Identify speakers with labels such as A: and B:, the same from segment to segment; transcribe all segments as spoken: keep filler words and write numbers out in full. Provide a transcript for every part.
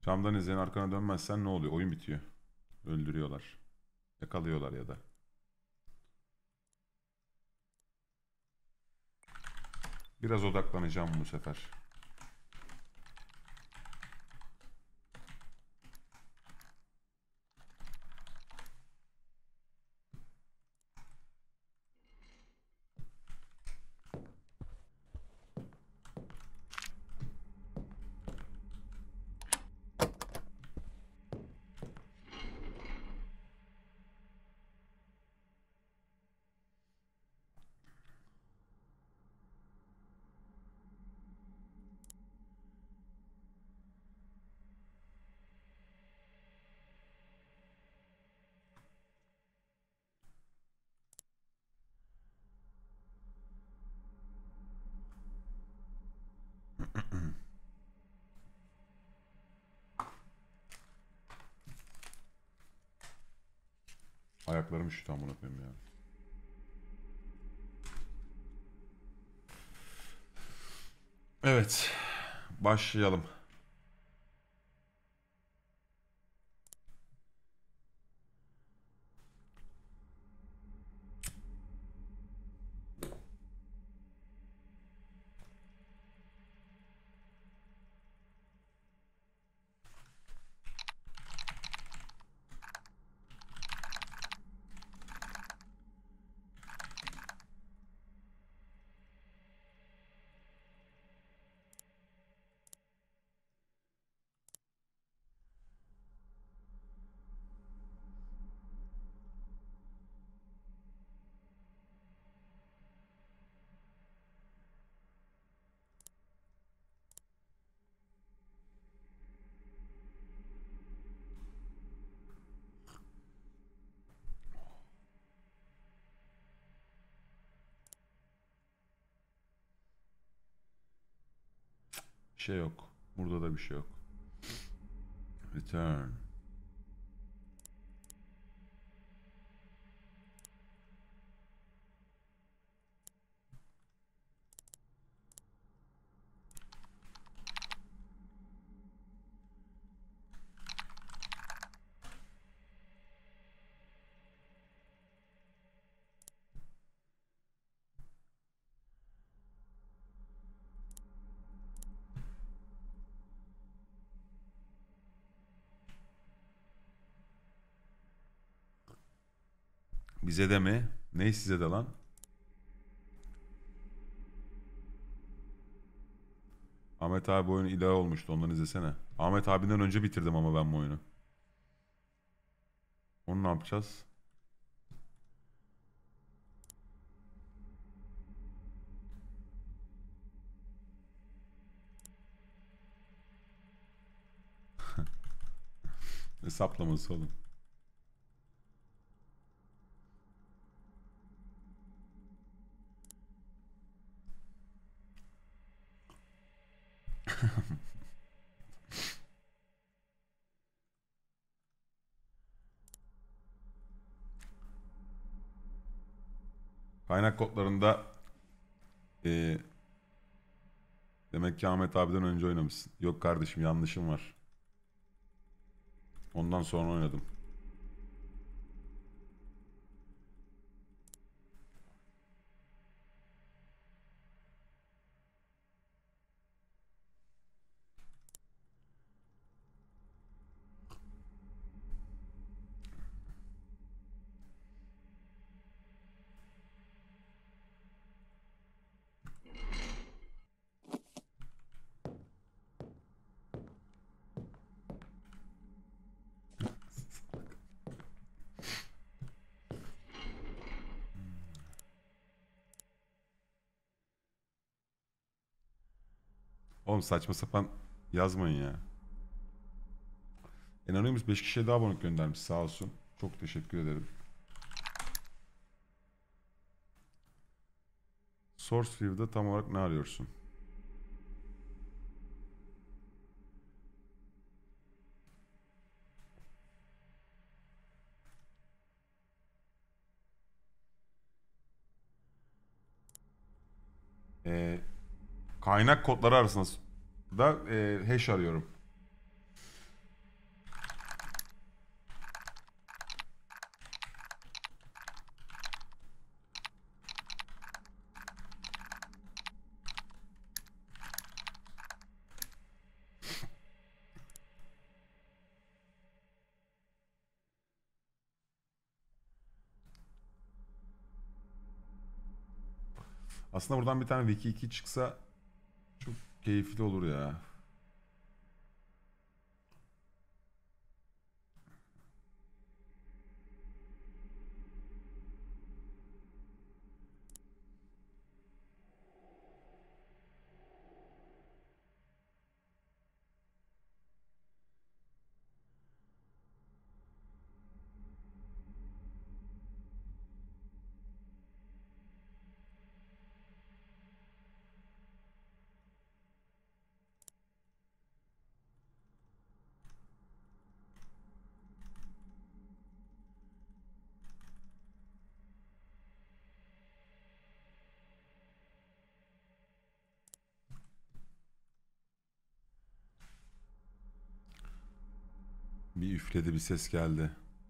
A: Camdan izleyen arkana dönmezsen ne oluyor? Oyun bitiyor. Öldürüyorlar. Yakalıyorlar ya da. Biraz odaklanacağım bu sefer. Ayaklarım üşütü amına koyayım ya. Evet. Başlayalım. Bir şey yok. Burada da bir şey yok. Return. Bize de mi? Ne size de lan? Ahmet abi oyunu ilahi olmuştu, ondan izlesene. Ahmet abinden önce bitirdim ama ben bu oyunu. Onu ne yapacağız? Hesaplaması oğlum. Kaynak kodlarında e, demek ki Ahmet abiden önce oynamışsın. Yok kardeşim, yanlışım var. Ondan sonra oynadım. Oğlum saçma sapan yazmayın ya. Anonymous beş kişiye daha abonelik göndermiş, sağ olsun. Çok teşekkür ederim. Source View'da tam olarak ne arıyorsun? Ee, Kaynak kodları arasında da e, hash arıyorum. Aslında buradan bir tane Wiki iki çıksa çok keyifli olur ya. Bir üfledi, bir ses geldi.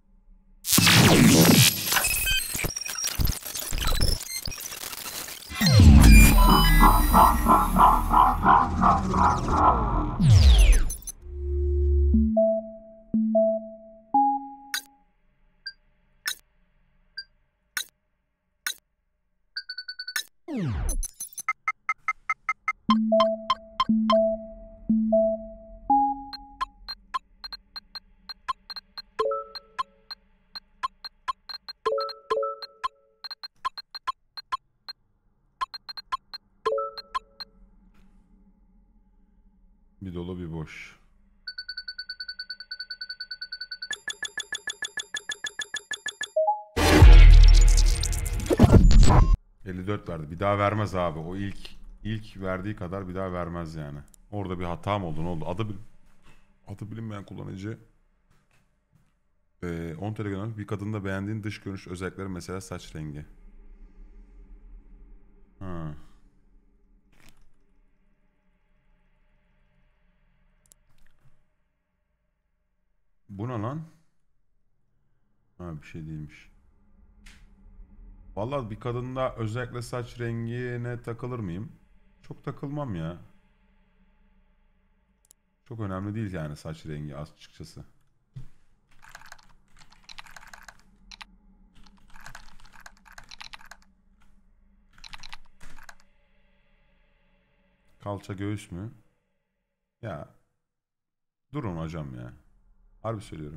A: Bir dolu bir boş. elli dört verdi. Bir daha vermez abi. O ilk ilk verdiği kadar bir daha vermez yani. Orada bir hata mı oldu, ne oldu? Adı adı bilinmeyen kullanıcı. Ee, on Telegram bir kadında beğendiğin dış görünüş özellikleri, mesela saç rengi. Ha. Bu ne lan? Ha, bir şey değilmiş. Vallahi bir kadında özellikle saç rengine takılır mıyım? Çok takılmam ya. Çok önemli değil yani saç rengi açıkçası. Kalça göğüs mü? Ya durun hocam ya. Harbi söylüyorum.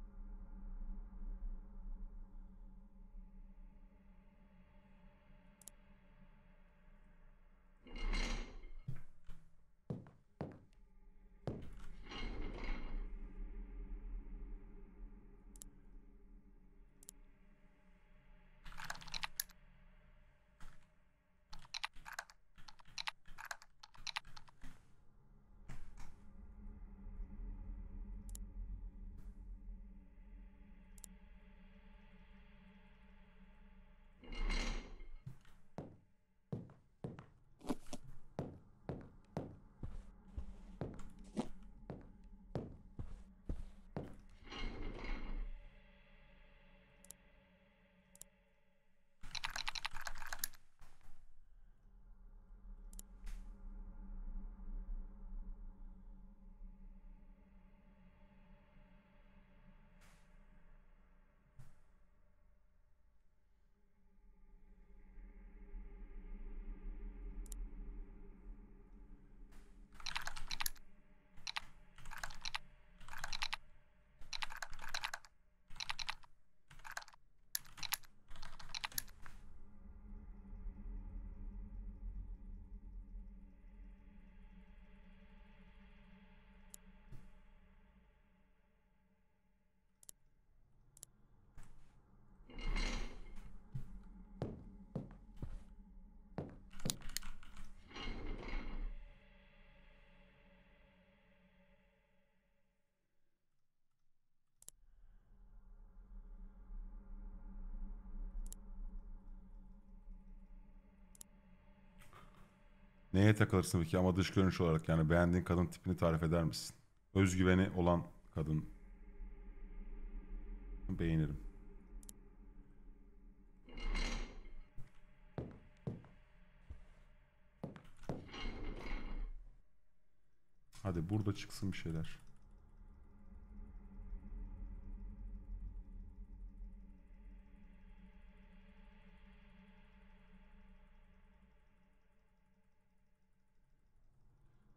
A: Neye takılırsın peki, ama dış görünüş olarak yani beğendiğin kadın tipini tarif eder misin? Özgüveni olan kadın beğenirim. Hadi burada çıksın bir şeyler.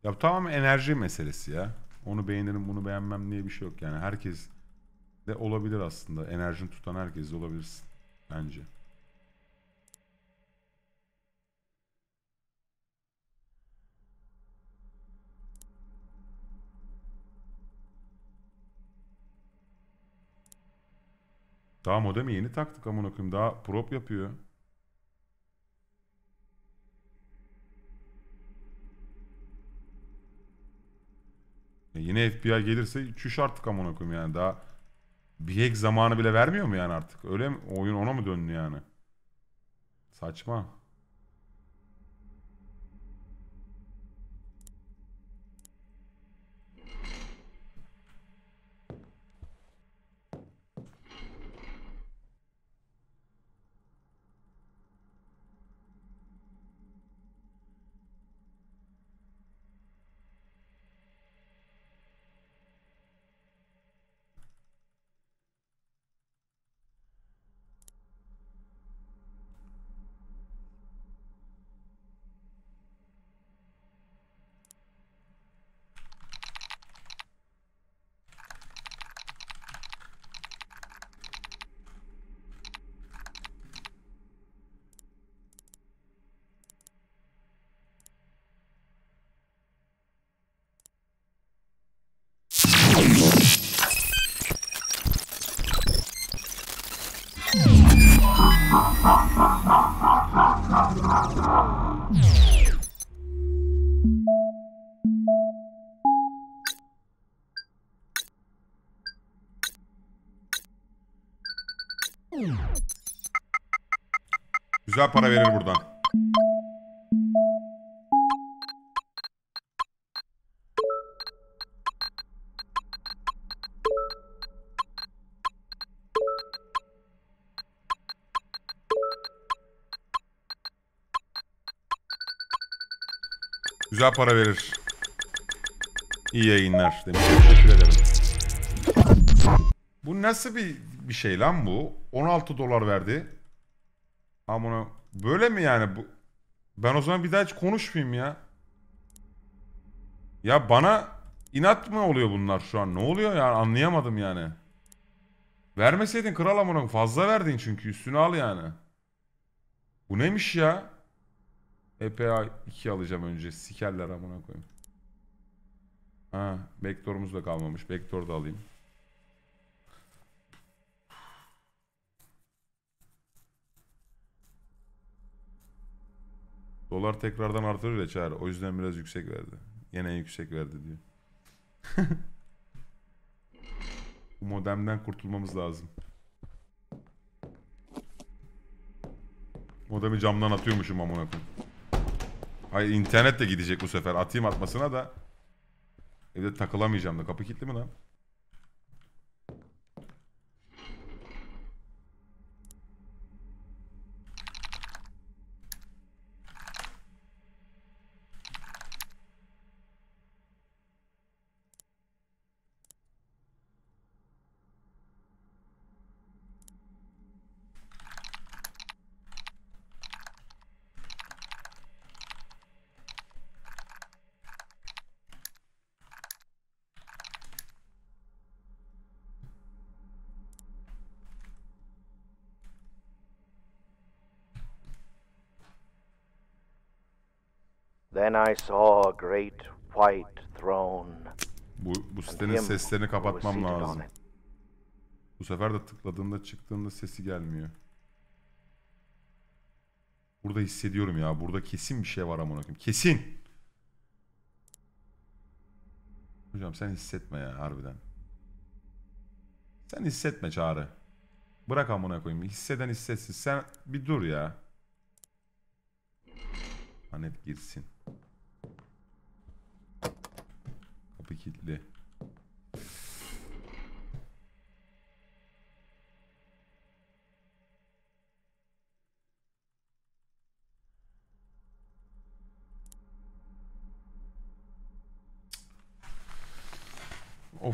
A: Ya tamamen enerji meselesi ya. Onu beğenirim bunu beğenmem diye bir şey yok yani. Herkes de olabilir aslında. Enerjini tutan herkes de olabilirsin. Bence. Daha modemi yeni taktık amına koyayım. Daha prop yapıyor. Ya yine F B I gelirse çüş artık amına koyayım yani. Daha bir hack zamanı bile vermiyor mu yani artık? Öyle mi? Oyun ona mı döndü yani? Saçma. Güzel para verir buradan. Güzel para verir. İyi yayınlar demiş. Teşekkür ederim. Bu nasıl bir bir şey lan bu? on altı dolar verdi. Amına böyle mi yani bu? Ben o zaman bir daha hiç konuşmayayım ya. Ya bana inat mı oluyor bunlar şu an? Ne oluyor yani anlayamadım yani. Vermeseydin kral amına fazla verdin çünkü üstüne al yani. Bu neymiş ya? E P A iki alacağım önce. Sikerler amına koyayım. Ha, Vektor'umuz da kalmamış. Vektor da alayım. Dolar tekrardan artırır ya Çağrı. O yüzden biraz yüksek verdi. Yine yüksek verdi diyor. Bu modemden kurtulmamız lazım. Modemi camdan atıyormuşum amına koyayım. Hayır internet de gidecek bu sefer. Atayım atmasına da. Evde takılamayacağım da. Kapı kilitli mi lan?
B: Then I saw a great white throne,
A: Bu, bu
B: and
A: sitenin
B: him
A: seslerini
B: who was
A: kapatmam
B: seated on
A: lazım.
B: it.
A: Bu sefer de tıkladığımda çıktığında sesi gelmiyor. Burada hissediyorum ya. Burada kesin bir şey var amına koyayım. Kesin. Hocam sen hissetme ya harbiden. Sen hissetme Çağrı. Bırak amına koyayım. Hisseden hissetsin. Sen bir dur ya. Hanet girsin. Kapı kilitli. Of.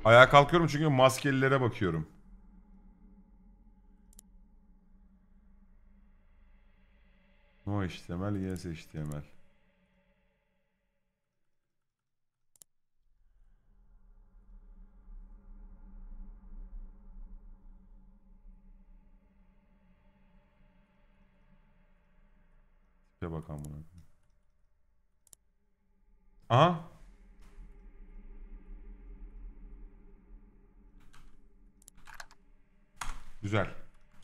A: Ayağa kalkıyorum çünkü maskelilere bakıyorum. No H T M L, yes H T M L. Tipe bakalım buna. Aha. Güzel.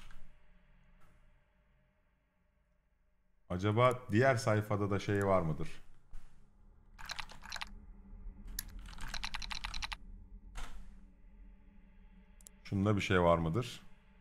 A: Acaba diğer sayfada da şey var mıdır? Şunda bir şey var mıdır?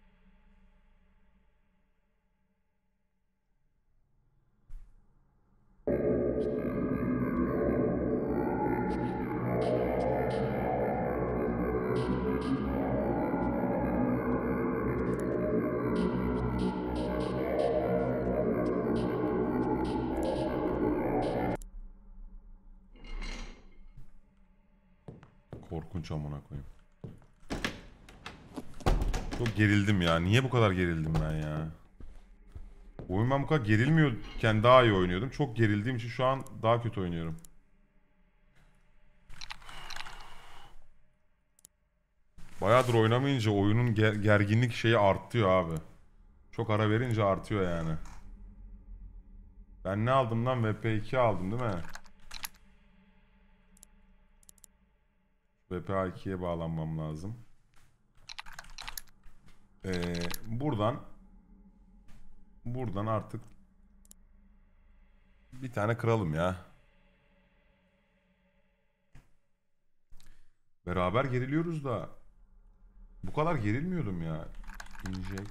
A: Korkunç amına koyayım. Çok gerildim ya. Niye bu kadar gerildim ben ya? Oyun ben bu kadar gerilmiyorken daha iyi oynuyordum. Çok gerildiğim için şu an daha kötü oynuyorum. Bayağıdır oynamayınca oyunun ger gerginlik şeyi artıyor abi. Çok ara verince artıyor yani. Ben ne aldım lan? V P iki aldım değil mi? V P A ikiye bağlanmam lazım. Ee, buradan buradan artık bir tane kıralım ya. Beraber geriliyoruz da bu kadar gerilmiyordum ya. Inject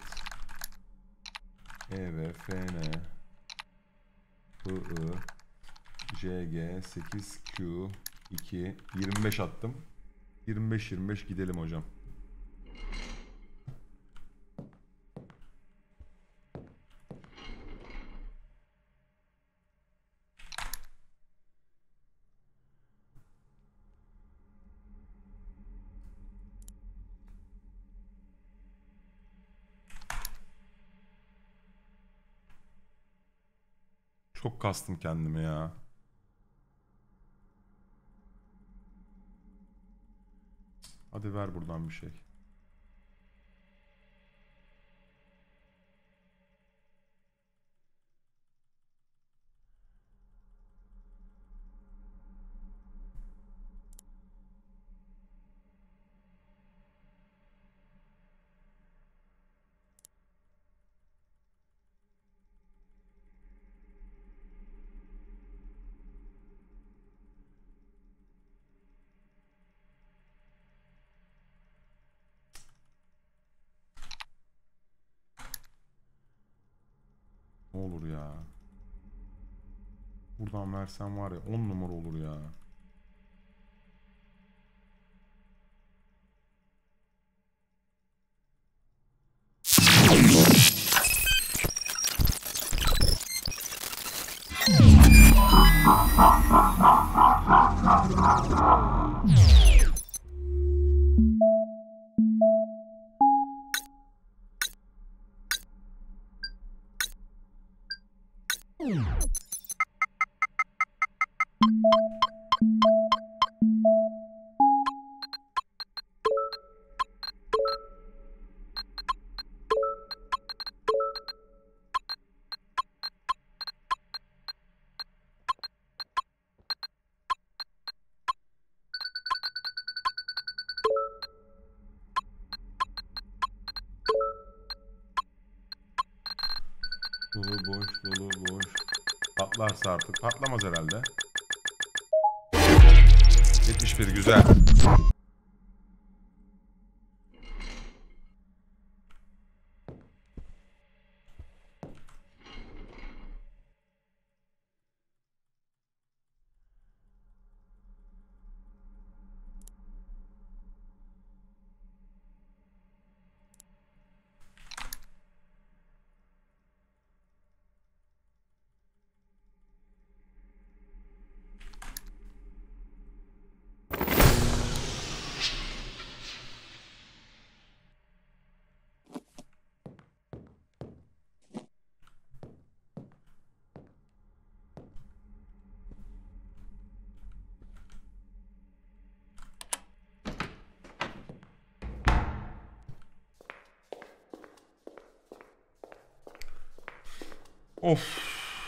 A: E V F N I I J G sekiz Q iki yirmi beş attım. yirmi beş yirmi beş gidelim hocam. Çok kastım kendimi ya. Hadi ver buradan bir şey. Ne olur ya. Buradan versen var ya on numara olur ya. Dolu boş dolu boş. Patlarsa artık. Patlamaz herhalde. yetmiş bir güzel. Of.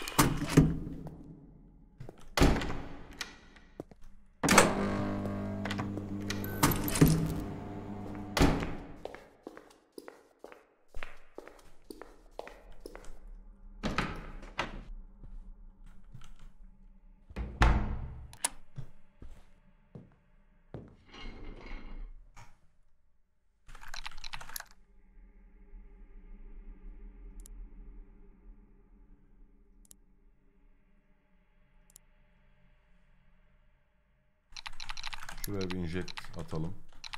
A: Şuraya bir inject atalım.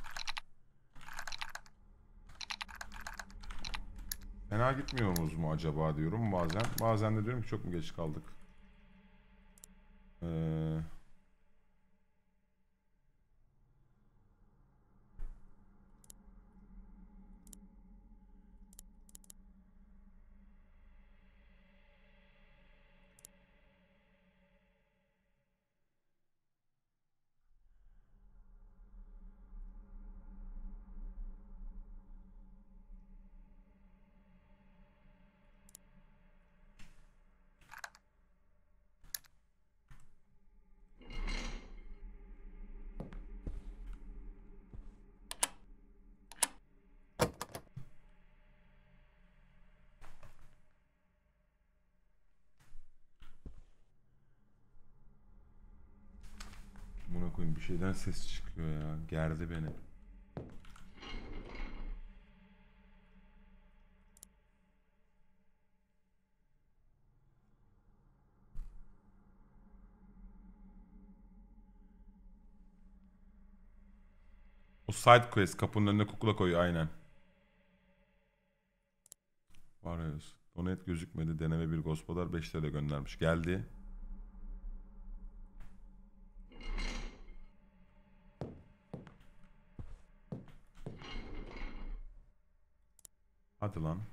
A: Fena gitmiyoruz mu acaba diyorum bazen. Bazen de diyorum ki çok mu geç kaldık. Ee... Buna koyayım, bir şeyden ses çıkıyor ya. Gerdi beni. O side quest kapının önüne kukla koyuyor aynen. Var ya. Donate gözükmedi. Deneme bir gospodar beş T L göndermiş. Geldi. Hadi lan.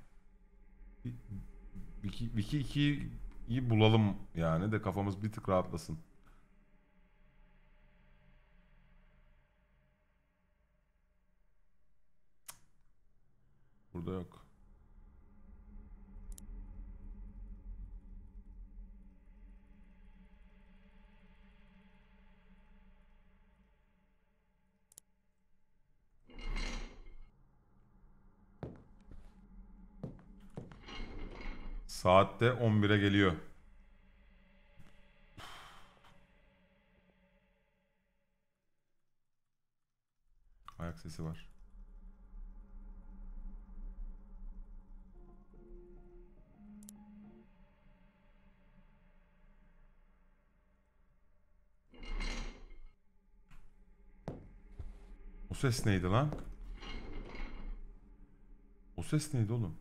A: Wiki ikiyi bulalım yani de kafamız bir tık rahatlasın. Burada yok. Saatte on bire geliyor. Ayak sesi var. O ses neydi lan? O ses neydi oğlum?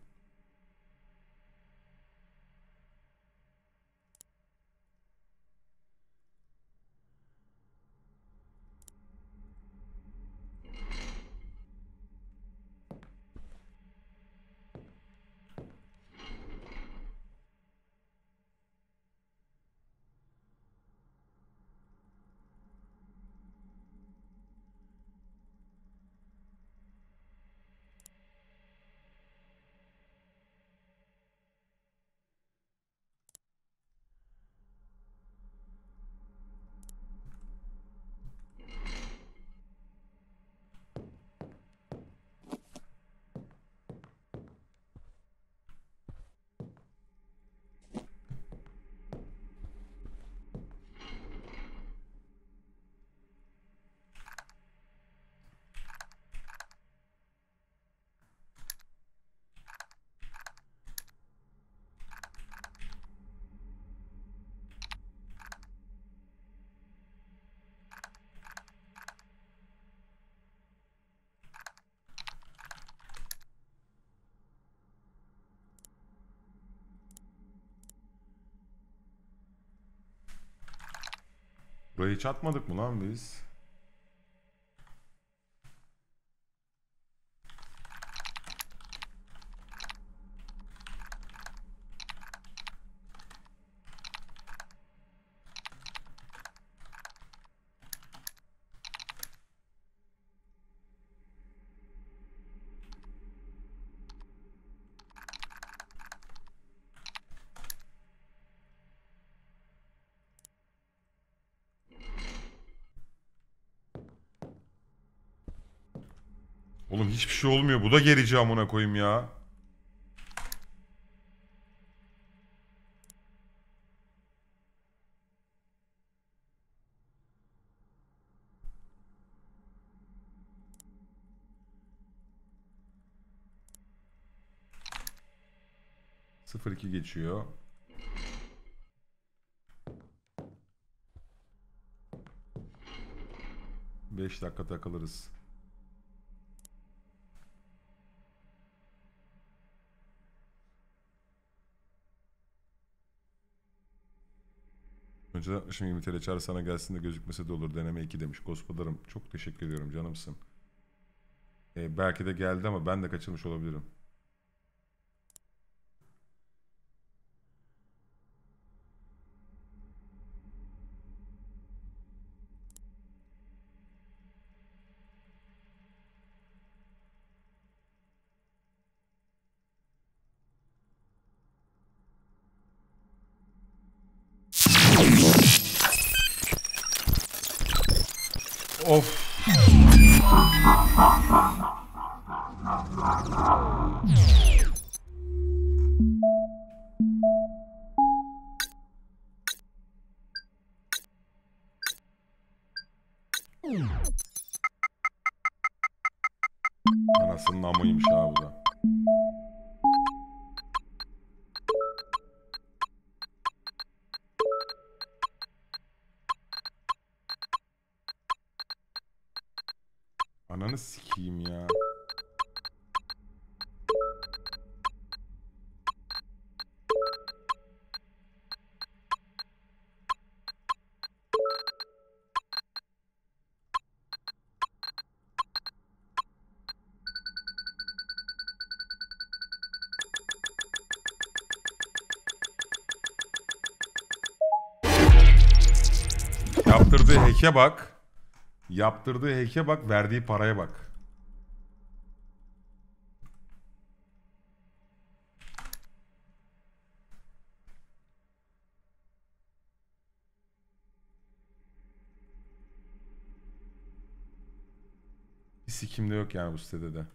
A: Burayı hiç atmadık mı lan biz? Oğlum hiçbir şey olmuyor. Bu da gerici amına koyayım ya. sıfır iki geçiyor. beş dakika takılırız. Önceden atmışım yirmi T L çağrı sana gelsin de gözükmese de olur. Deneme iki demiş. Gospodarım çok teşekkür ediyorum canımsın. Ee, belki de geldi ama ben de kaçırmış olabilirim. Of. Anasının amıymış ha bu da. Ananı sikeyim ya. Yaptırdığı heke bak. Yaptırdığı heke bak, verdiği paraya bak. Bir sikim de yok yani bu sitede de.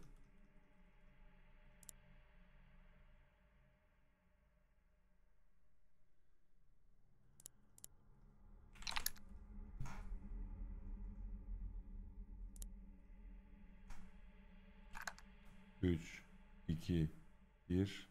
A: üç, iki, bir.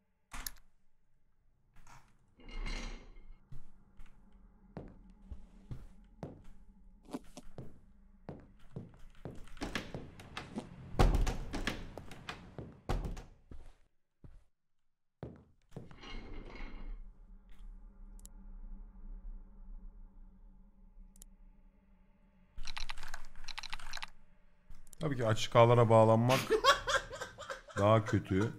A: Tabii ki açık ağlara bağlanmak daha kötü.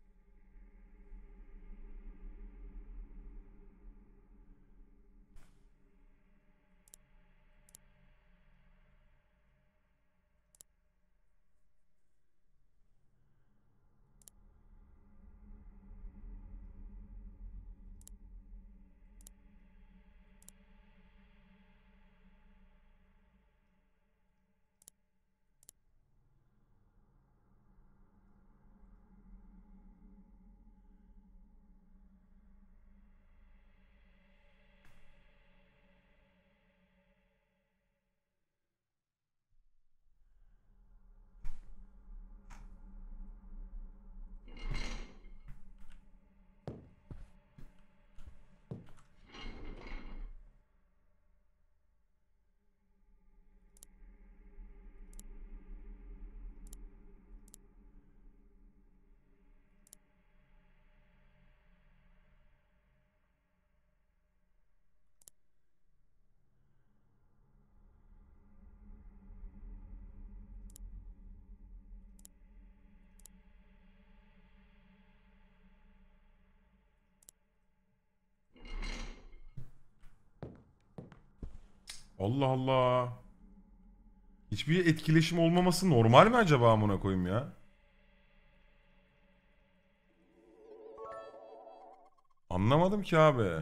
A: Allah Allah. Hiçbir etkileşim olmaması normal mi acaba amına koyayım ya? Anlamadım ki abi.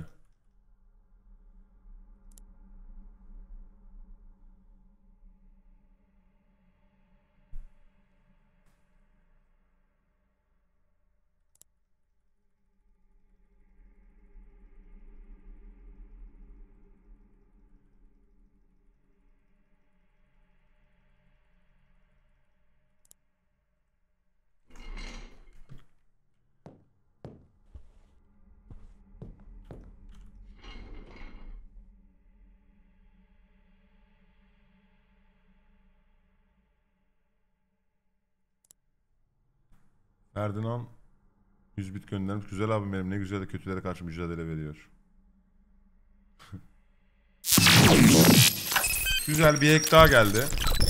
A: Ferdinand yüz bit göndermiş. Güzel abim benim, ne güzel de kötülere karşı mücadele veriyor. Güzel bir hack daha geldi.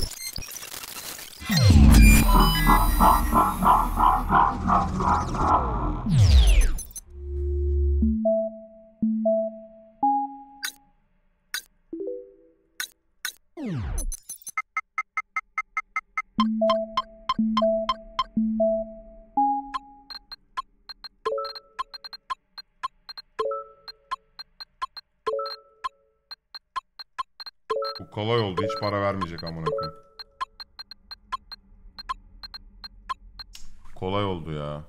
A: Bu kolay oldu. Hiç para vermeyecek amına koyayım. Kolay oldu ya.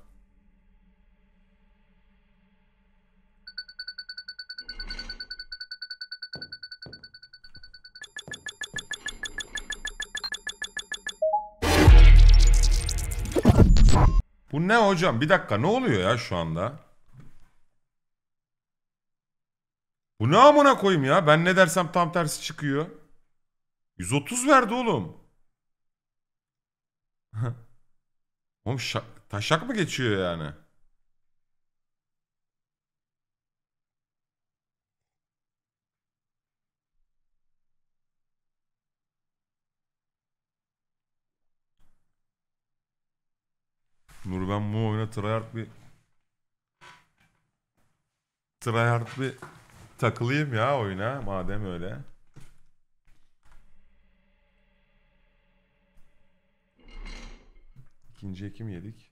A: Bu ne hocam? Bir dakika, ne oluyor ya şu anda? Bu ne amına koyayım ya? Ben ne dersem tam tersi çıkıyor. yüz otuz verdi oğlum. Oğlum şa- taşak mı geçiyor yani? Dur ben bu oyuna tryhard bir tryhard bir takılayım ya oyuna madem öyle. İkinci ekim yedik.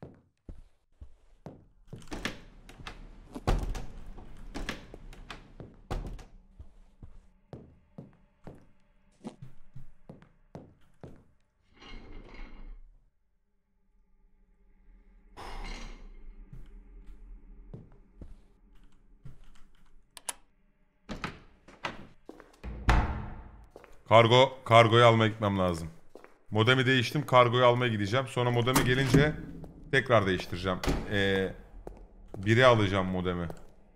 A: Kargo, kargoyu almaya gitmem lazım. Modemi değiştim, kargoyu almaya gideceğim. Sonra modemi gelince tekrar değiştireceğim. Ee, biri alacağım modemi.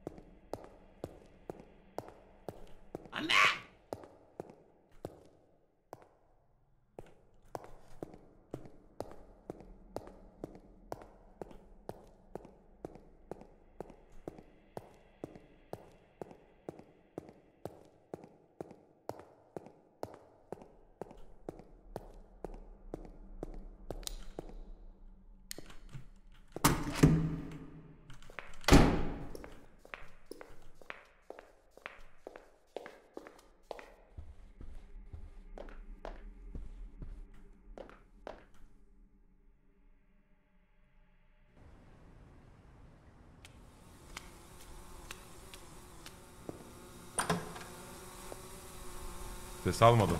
A: Ses almadı.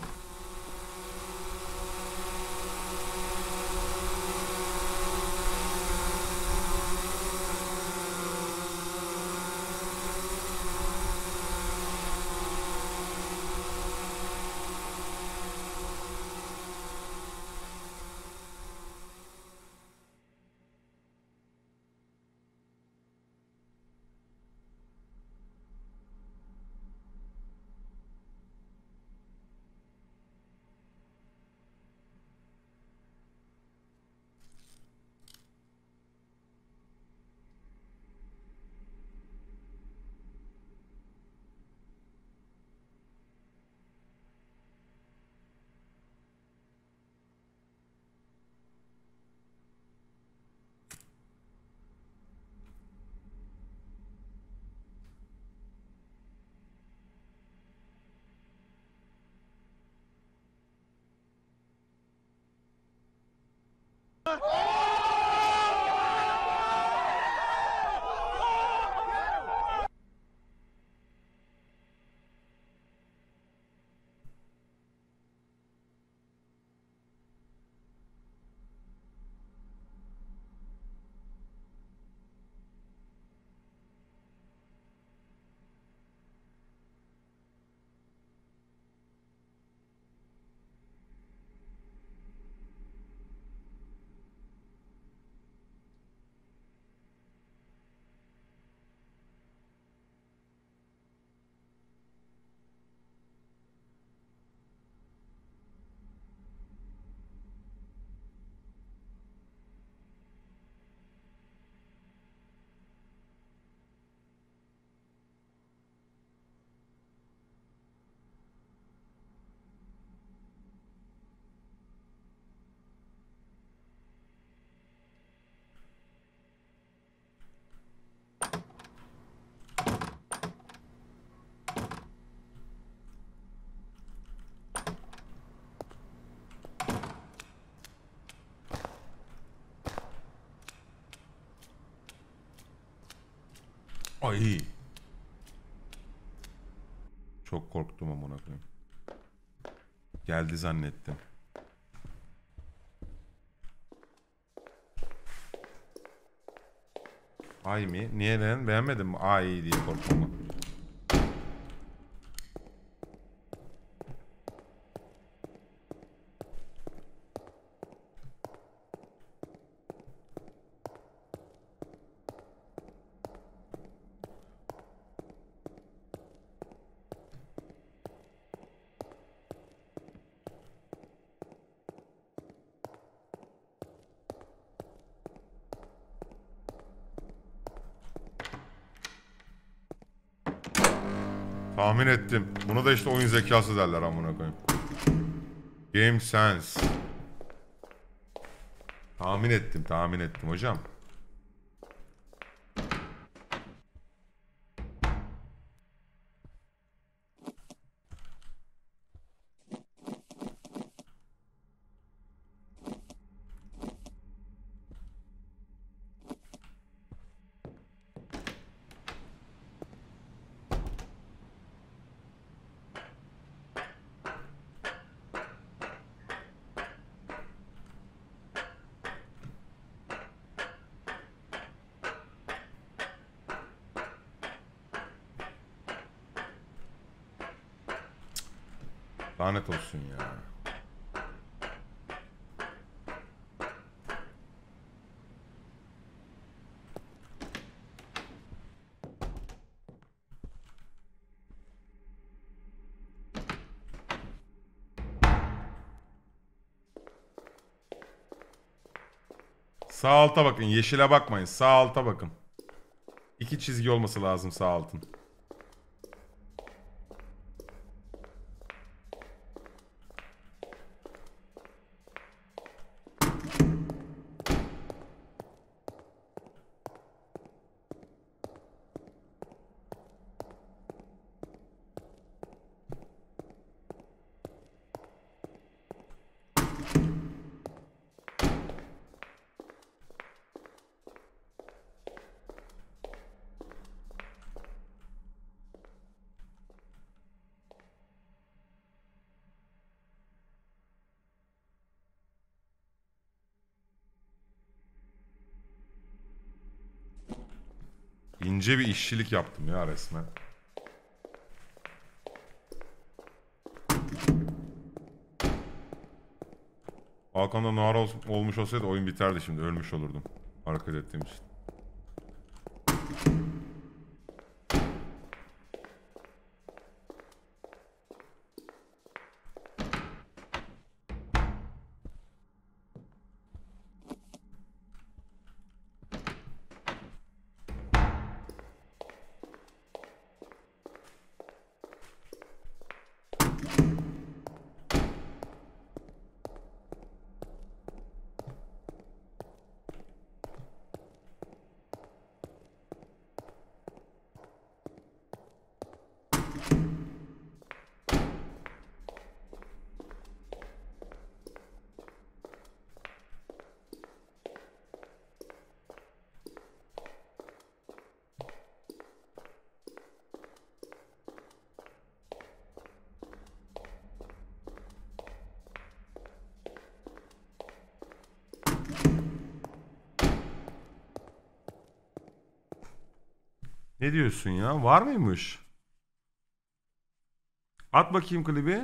A: Ay. Çok korktum amına koyayım. Geldi zannettim. Ay mı? Niye lan? Beğenmedin mi? Ay diye korkmama. Tahmin ettim. Bunu da işte oyun zekası derler amına koyayım. Game sense. Tahmin ettim, tahmin ettim hocam. Lanet olsun ya. Sağ alta bakın. Yeşile bakmayın. Sağ alta bakın. İki çizgi olması lazım sağ altın. İnce bir işçilik yaptım ya resmen. Hakan'da nar ol olmuş olsaydı oyun biterdi şimdi. Ölmüş olurdum. Hareket ettiğim için. Ne diyorsun ya? Var mıymış? At bakayım klibi.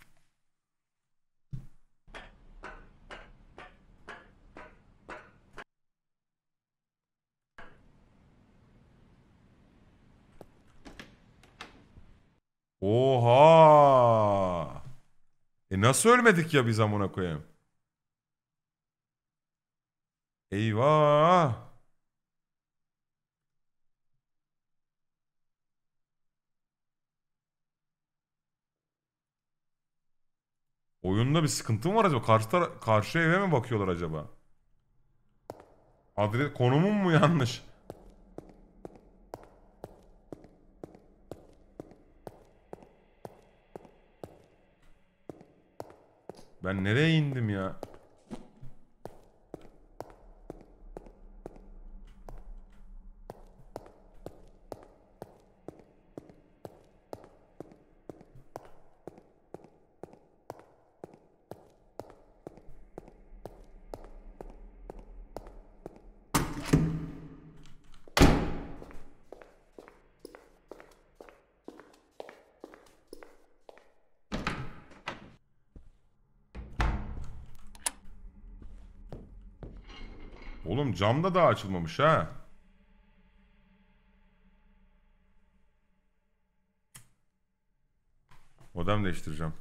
A: Oha! E nasıl ölmedik ya biz amına koyayım? Eyvah! Oyunda bir sıkıntı mı var acaba? Karşı, tara- karşı eve mi bakıyorlar acaba? Adres konumum mu yanlış? Ben nereye indim ya? Oğlum cam da daha açılmamış ha. Modem değiştireceğim.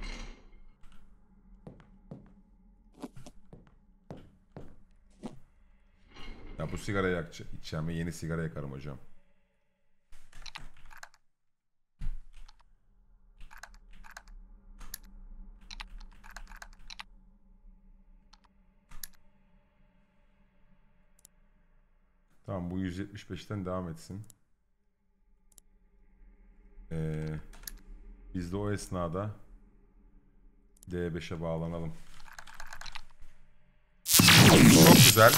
A: Ya bu sigarayı yakacağım. İçeceğim ve yeni sigara yakarım hocam. Tamam, bu yüz yetmiş beşten devam etsin. Ee, biz de o esnada D beşe bağlanalım. Çok güzel.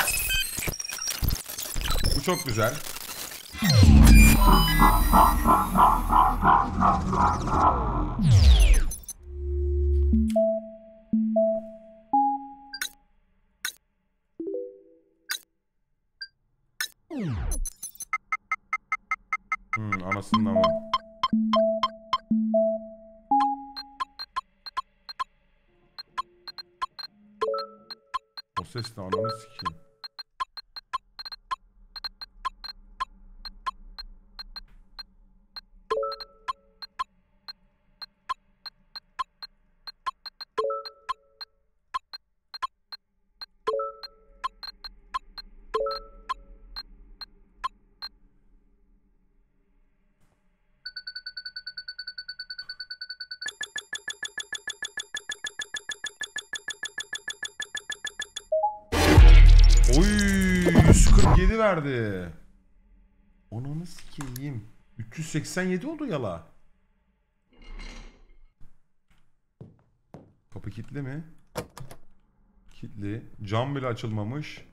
A: Bu çok güzel. Hmm, anasının ama. O ses ne, ananı sikeyim. Oy, yüz kırk yedi verdi. Ananı sikeyim. üç yüz seksen yedi oldu yala. Kapı kilitli mi? Kilitli. Cam bile açılmamış.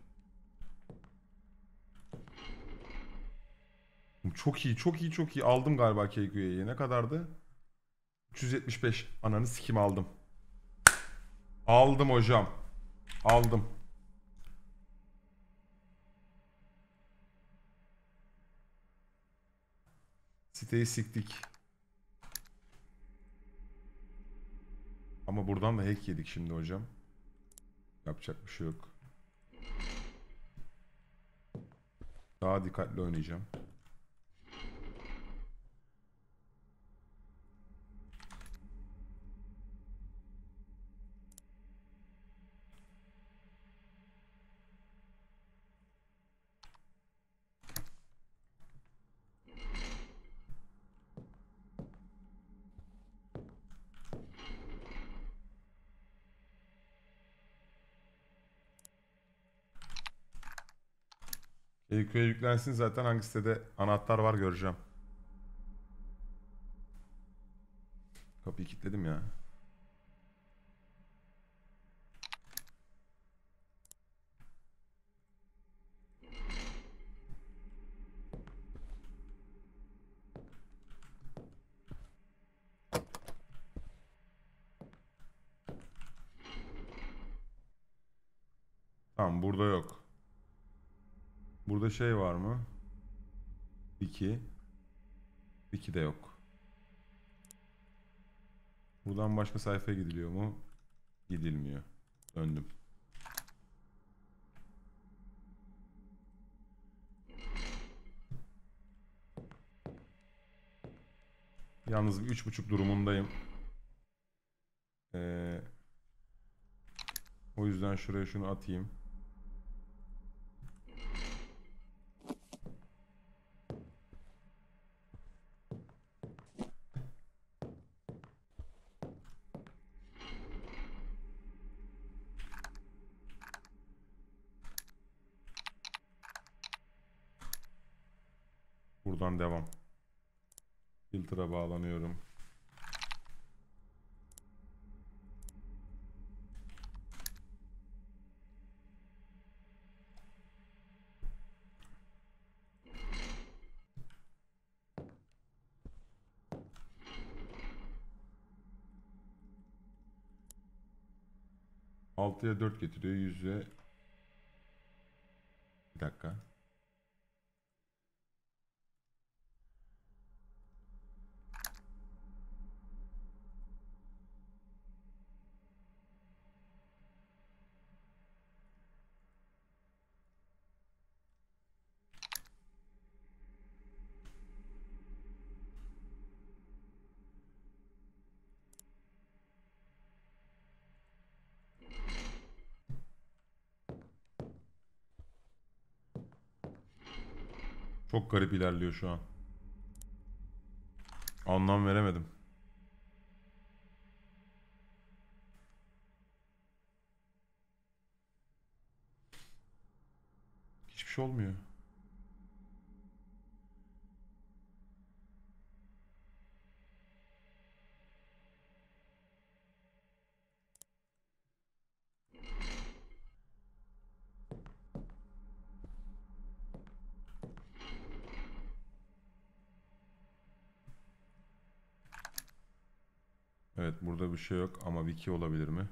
A: Çok iyi, çok iyi, çok iyi. Aldım galiba K Q A'yı. Ne kadardı? üç yüz yetmiş beş. Ananı sikim aldım. Aldım hocam. Aldım. Siteyi siktik. Ama buradan da hack yedik şimdi hocam. Yapacak bir şey yok. Daha dikkatli oynayacağım. K Q'ya yüklensin, zaten hangi sitede anahtar var göreceğim. Kapıyı kilitledim ya. Tamam, burada yok. Burada şey var mı? iki. iki de yok. Buradan başka sayfaya gidiliyor mu? Gidilmiyor. Döndüm. Yalnız bir üç buçuk durumundayım. Ee, o yüzden şuraya şunu atayım. Buradan devam. Filtre bağlanıyorum. altıya dört getiriyor. yüze. Bir dakika. Çok garip ilerliyor şu an. Anlam veremedim. Hiçbir şey olmuyor. Evet, burada bir şey yok ama wiki olabilir mi?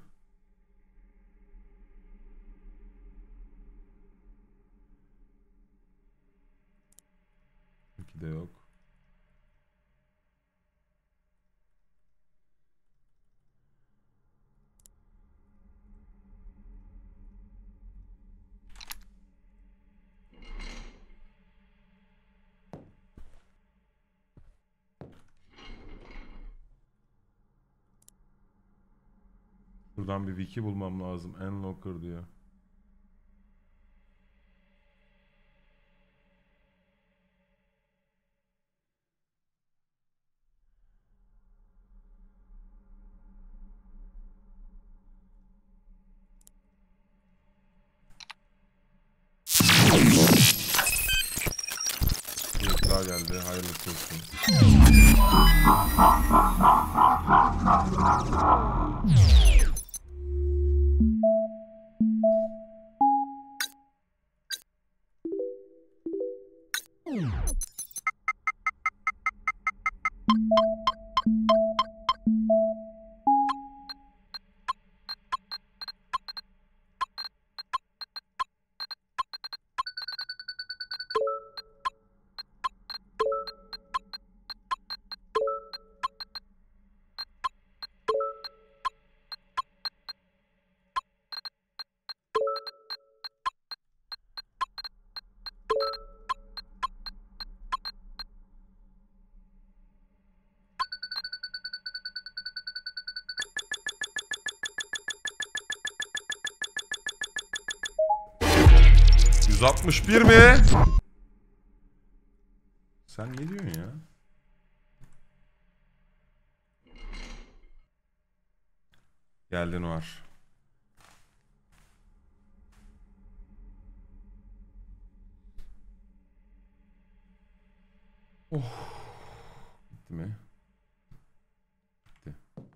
A: Wiki de yok. Buradan bir wiki bulmam lazım. Nlocker diyor. Bir daha geldi. Hayırlısı olsun. yüz altmış bir mi? Sen ne diyorsun ya? Geldin var. Oh. Bitti mi? Bitti.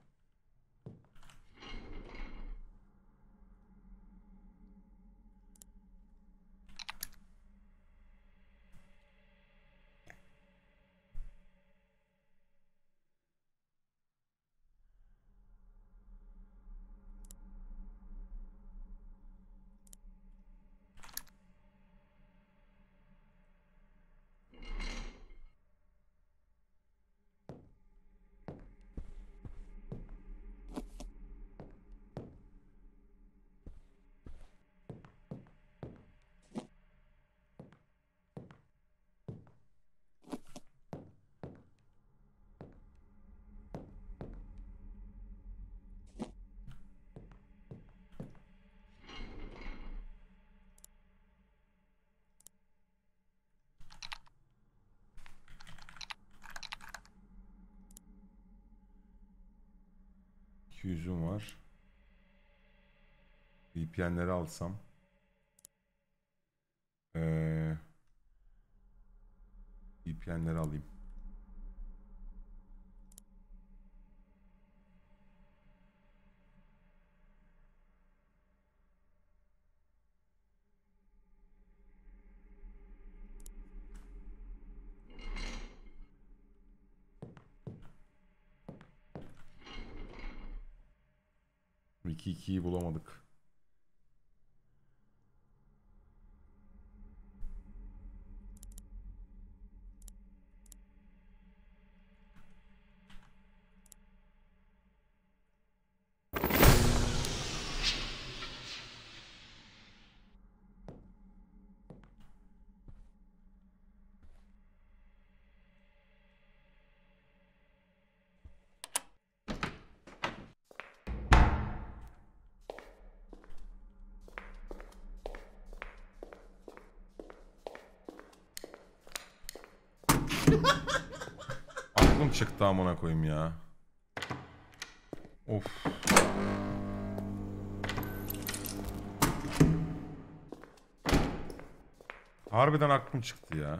A: iki yüzüm var. V P N'leri alsam. Ee, V P N'leri alayım. iki ikiyi bulamadık. Aklım çıktı amına koyayım ya. Of. Harbiden aklım çıktı ya.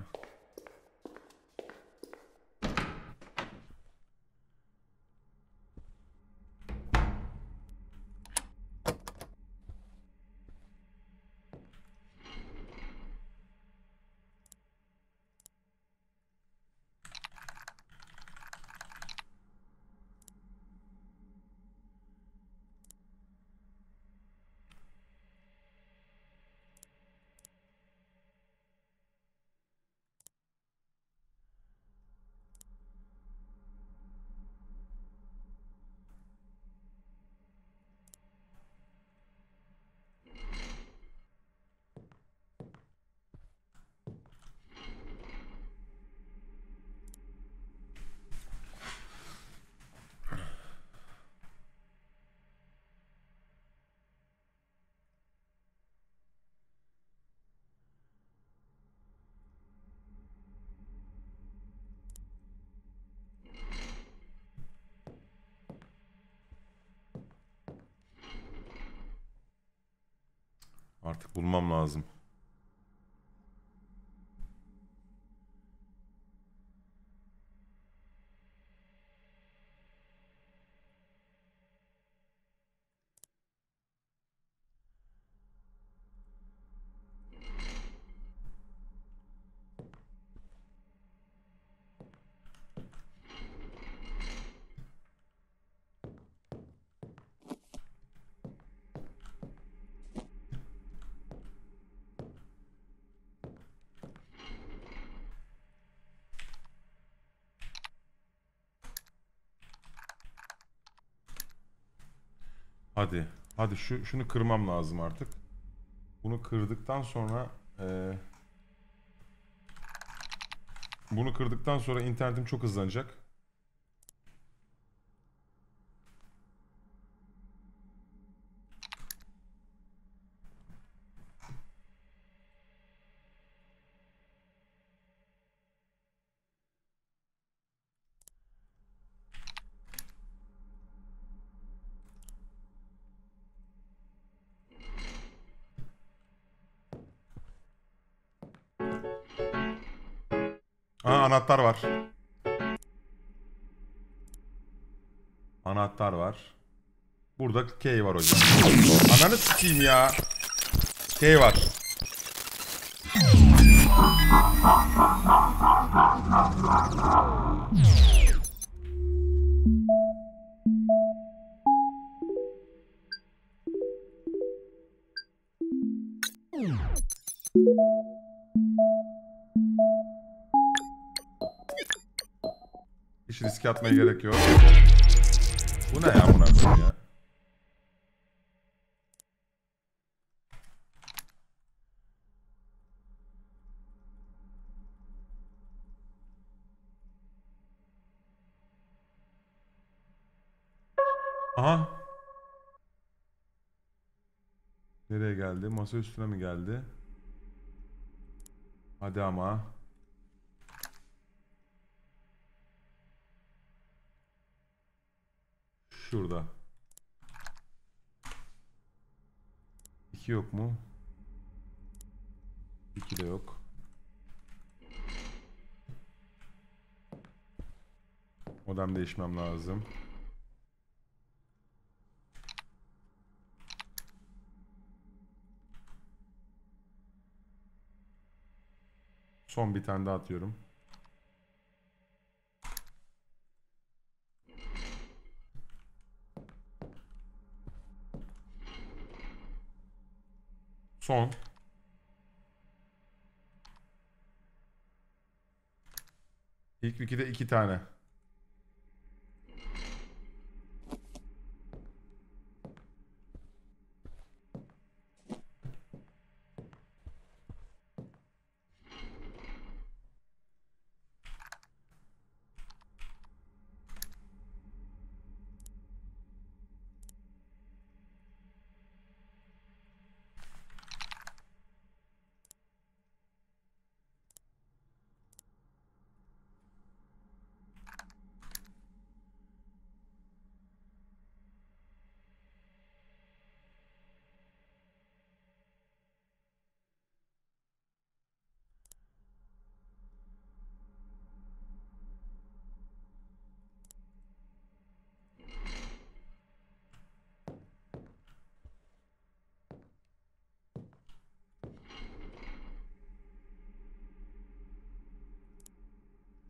A: Artık bulmam lazım. Hadi. Hadi şu şunu kırmam lazım artık. Bunu kırdıktan sonra ee, bunu kırdıktan sonra internetim çok hızlanacak. Aa, anahtar var. Anahtar var. Burada key var hocam. Ananı sikeyim ya. Key var. Hiç riske atmaya gerek yok. Bu ne ya buna koyayım ya? Aha. Nereye geldi? Masa üstüne mi geldi? Hadi ama. Şurada. İki yok mu? İki de yok. Modem değişmem lazım. Son bir tane daha atıyorum. Son. İlk ikide iki tane.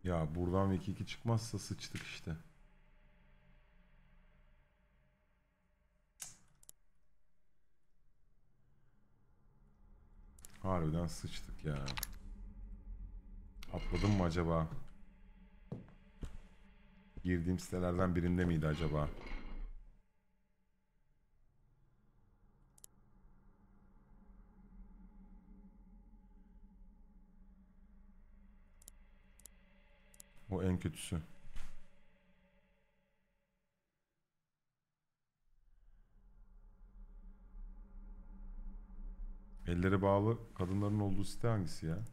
A: Ya buradan iki iki çıkmazsa sıçtık işte. Harbiden sıçtık ya. Atladım mı acaba? Girdiğim sitelerden birinde miydi acaba? O en kötüsü. Elleri bağlı kadınların olduğu site hangisi ya?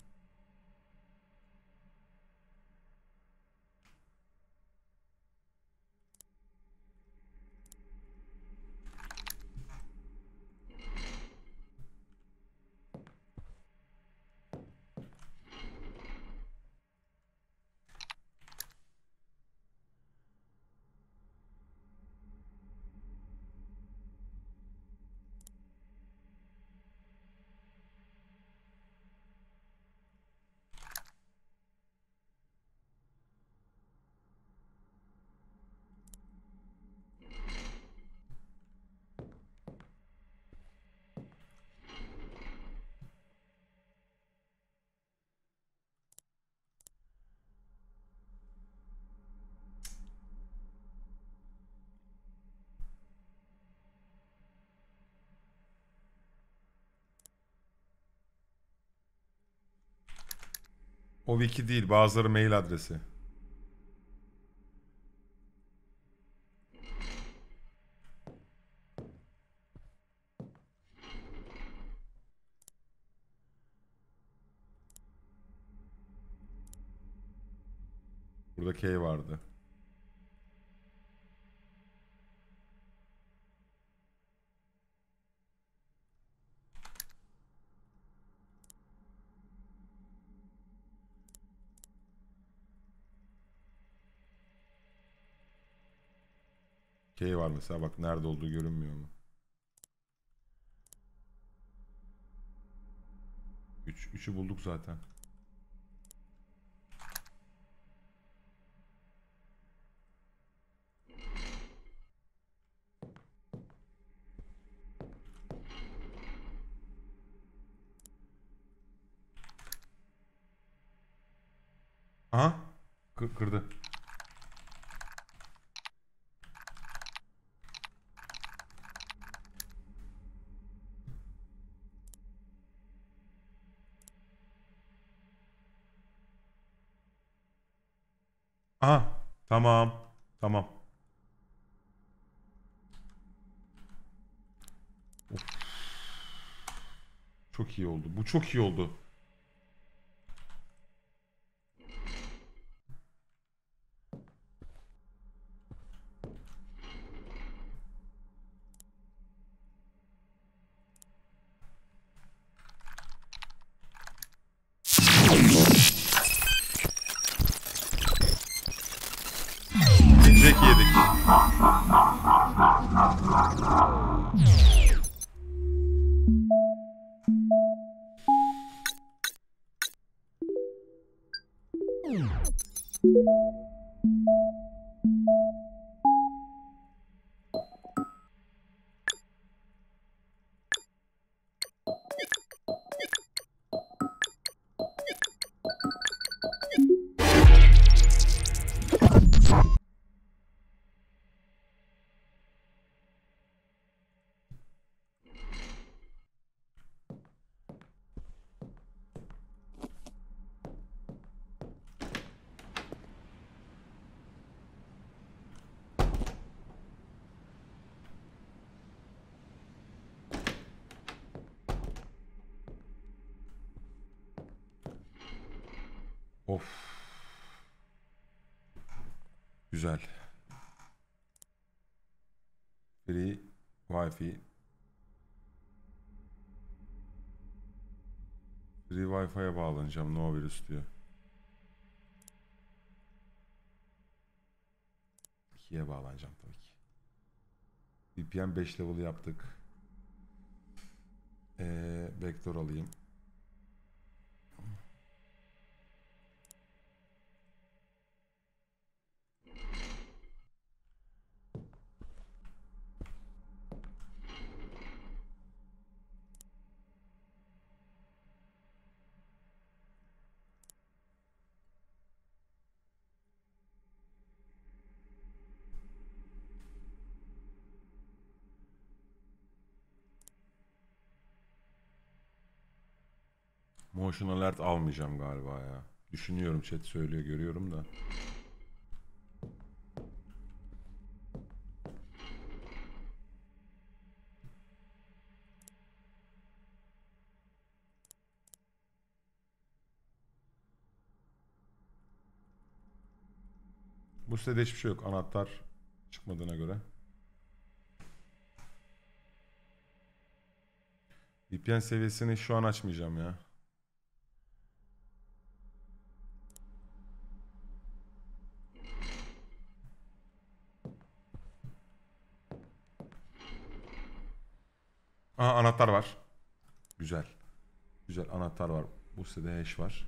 A: O wiki değil, bazıları mail adresi. Burada K vardı. K var mesela, bak nerede olduğu görünmüyor mu? üç. üçü bulduk zaten. Aha. Kı- kırdı. Aha. Tamam. Tamam. Of, çok iyi oldu. Bu çok iyi oldu. Jack yedik. Of. Güzel. Free Wi-Fi. Free Wi-Fi'ye bağlanacağım. No virüs diyor. ikiye bağlanacağım tabii ki. V P N beş level yaptık. Ee, vektör alayım. Motion alert almayacağım galiba ya. Düşünüyorum, chat söylüyor, görüyorum da. Bu sitede hiçbir şey yok. Anahtar çıkmadığına göre. V P N seviyesini şu an açmayacağım ya. Aa, anahtar var. Güzel. Güzel, anahtar var. Bu sitede hash var.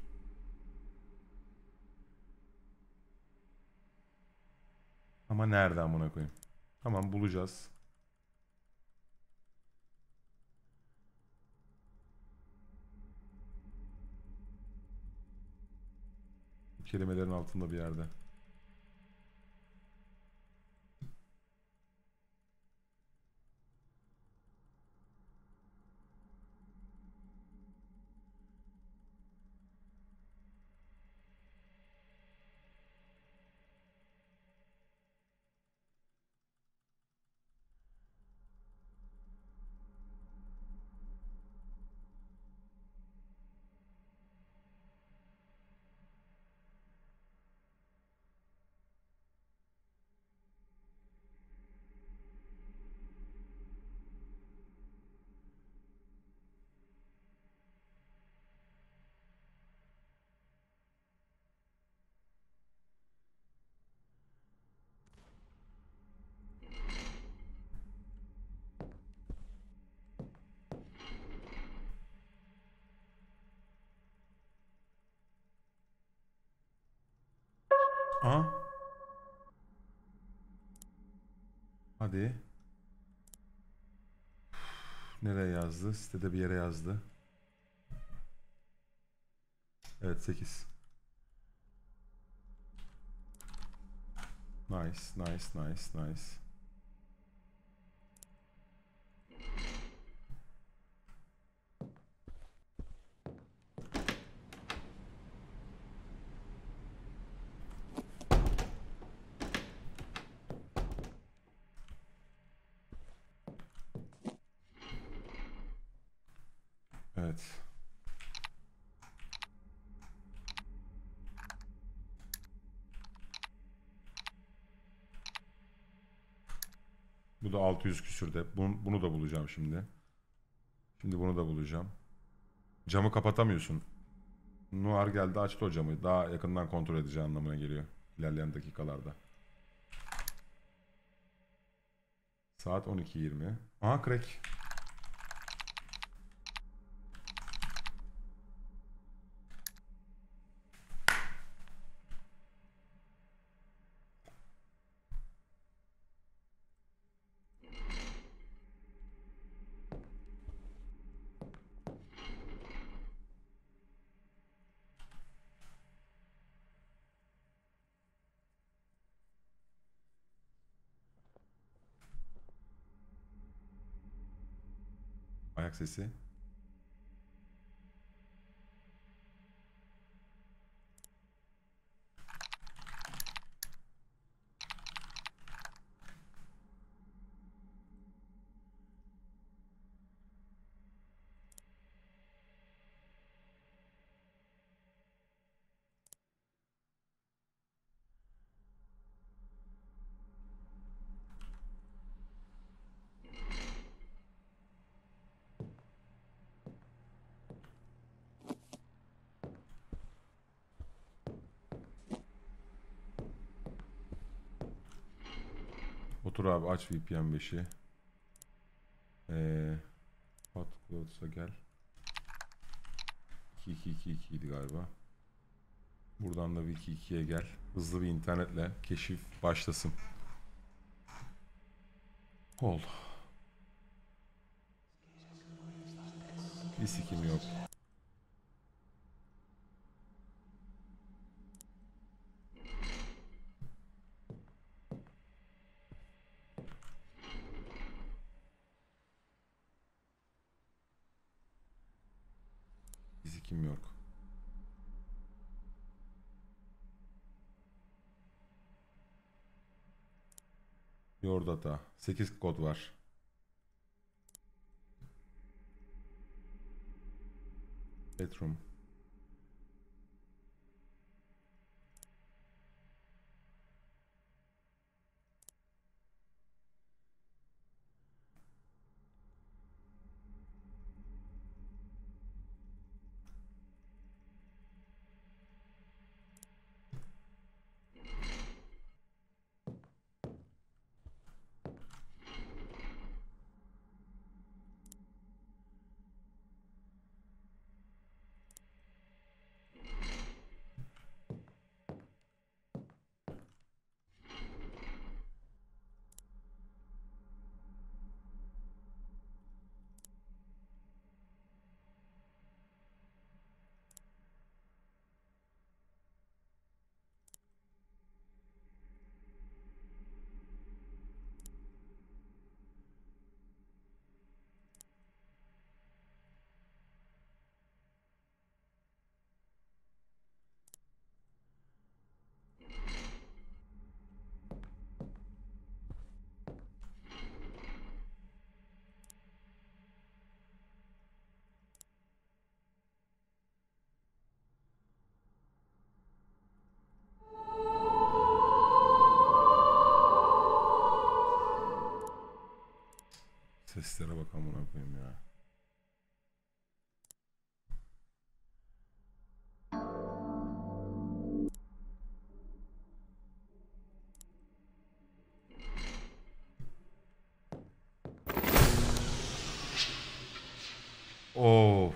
A: Ama nerede amına koyayım? Tamam, bulacağız. Bu kelimelerin altında bir yerde. Aha. Hadi. Nereye yazdı? Sitede bir yere yazdı. Evet, sekiz. Nice, nice, nice, nice. Evet. Bu da altı yüz küsürde. Bunu, bunu da bulacağım şimdi. Şimdi bunu da bulacağım. Camı kapatamıyorsun. Noir geldi, açtı o camı. Daha yakından kontrol edeceği anlamına geliyor. İlerleyen dakikalarda. Saat on iki yirmi. Aha, crack. Ayak sesi. Otur abi, aç V P N beşi. Eee Hot Clothes'a gel. iki iki iki iki idi galiba. Buradan da Wiki ikiye gel. Hızlı bir internetle keşif başlasın. Ol. Bir sikim yok. Fizik Kim yok. Your data. sekiz kod var. Bedroom. Seslere bak amına koyayım ya. Of.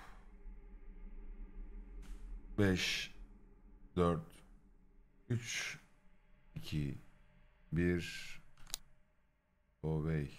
A: beş dört üç iki bir Ovey.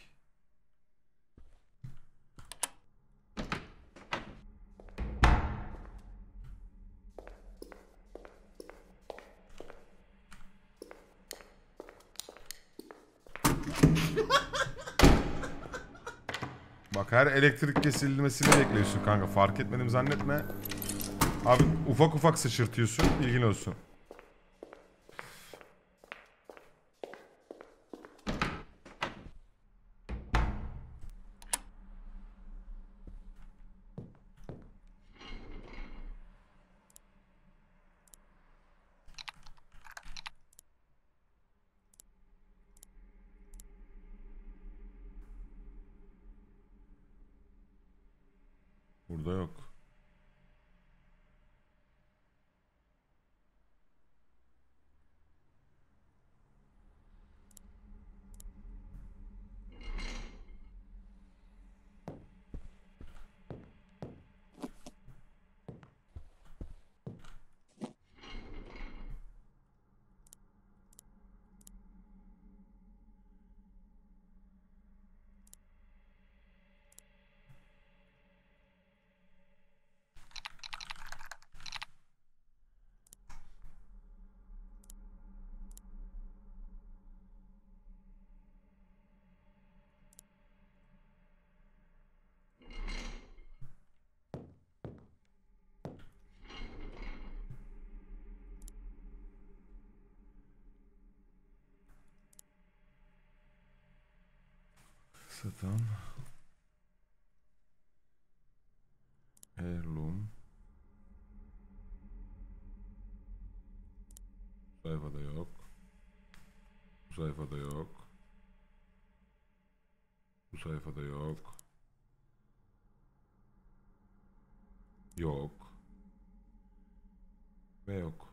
A: Bak her elektrik kesilmesini bekliyorsun kanka. Fark etmedim zannetme. Abi ufak ufak sıçırtıyorsun. İlgin olsun. Burada yok. Satan. Heirloom. Bu sayfada yok. Bu sayfada yok. Bu sayfada yok. Yok. Ve yok.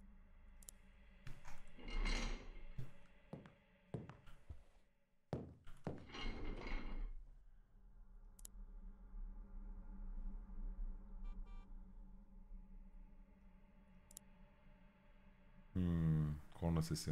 A: Hmm, korna sesi.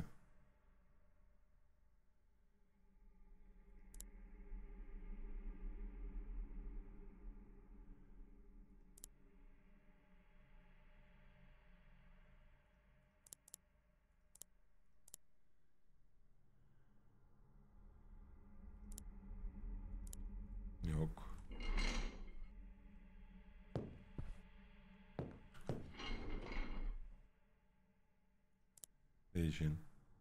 A: Yok. Station.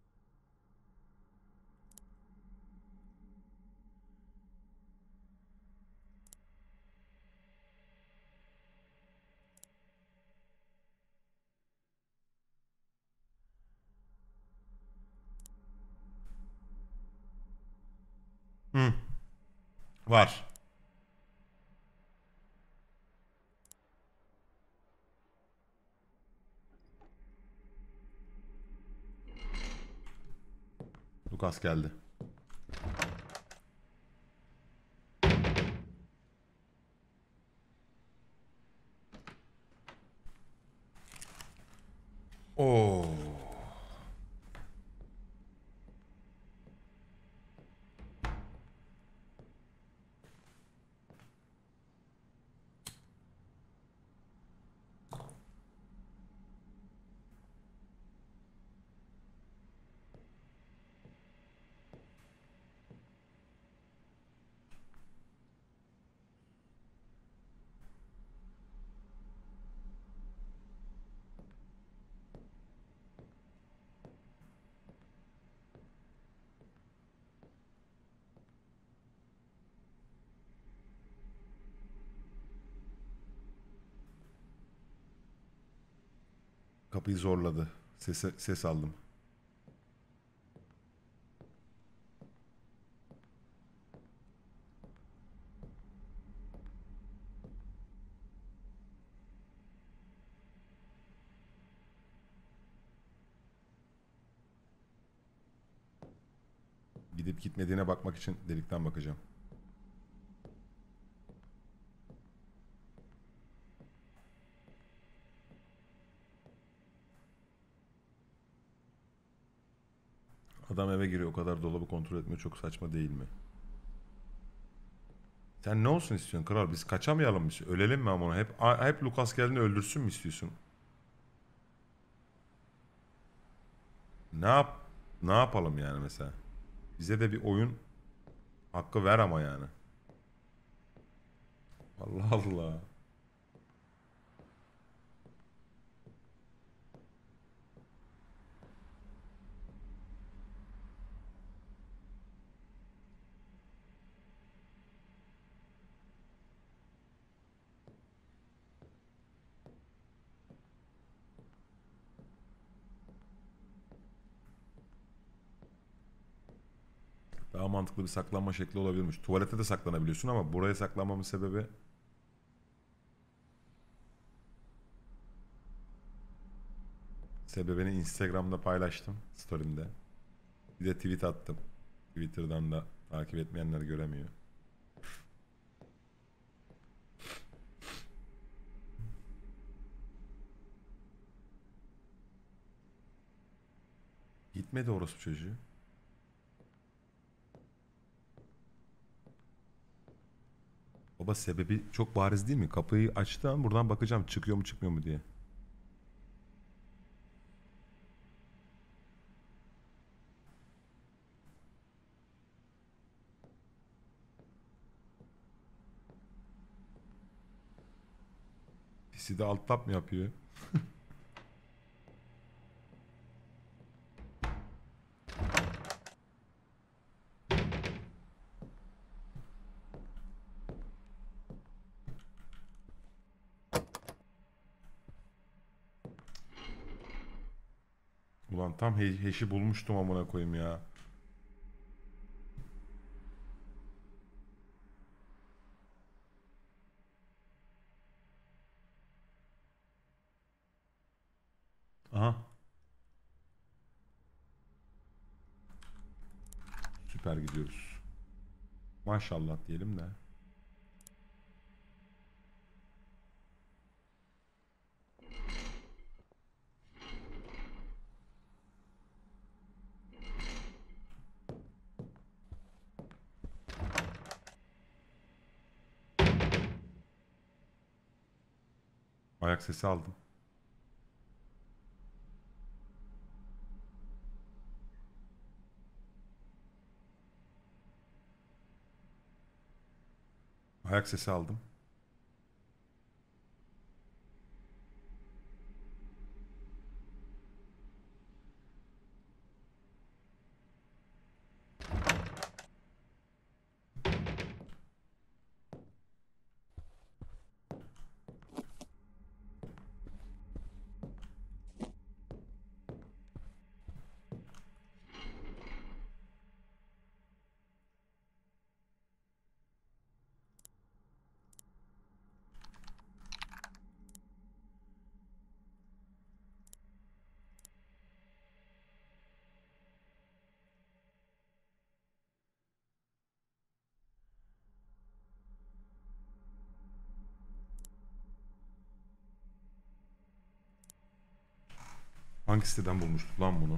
A: Hı. Var. Lucas geldi. Oo. Kapıyı zorladı. Ses, ses aldım. Gidip gitmediğine bakmak için delikten bakacağım. Adam eve giriyor, o kadar dolabı kontrol etme çok saçma değil mi? Sen ne olsun istiyorsun kral? Biz kaçamayalım mı? Ölelim mi ama? Hep hep Lucas geldiğinde öldürsün mü istiyorsun? Ne yap ne yapalım yani mesela? Bize de bir oyun hakkı ver ama yani. Allah Allah. Daha mantıklı bir saklanma şekli olabilirmiş. Tuvalete de saklanabiliyorsun ama buraya saklanmamın sebebi sebebini Instagram'da paylaştım story'imde. Bir de tweet attım. Twitter'dan da takip etmeyenler göremiyor. Gitmedi orospu çocuğu. Baba sebebi çok bariz değil mi? Kapıyı açtı ama buradan bakacağım çıkıyor mu çıkmıyor mu diye. Pisi de alt tap mı yapıyor? Ulan tam he heşi bulmuştum amına koyayım ya. Aha. Süper gidiyoruz. Maşallah diyelim de. Ayak sesi aldım. Ayak sesi aldım. Hangi siteden bulmuştuk lan bunu?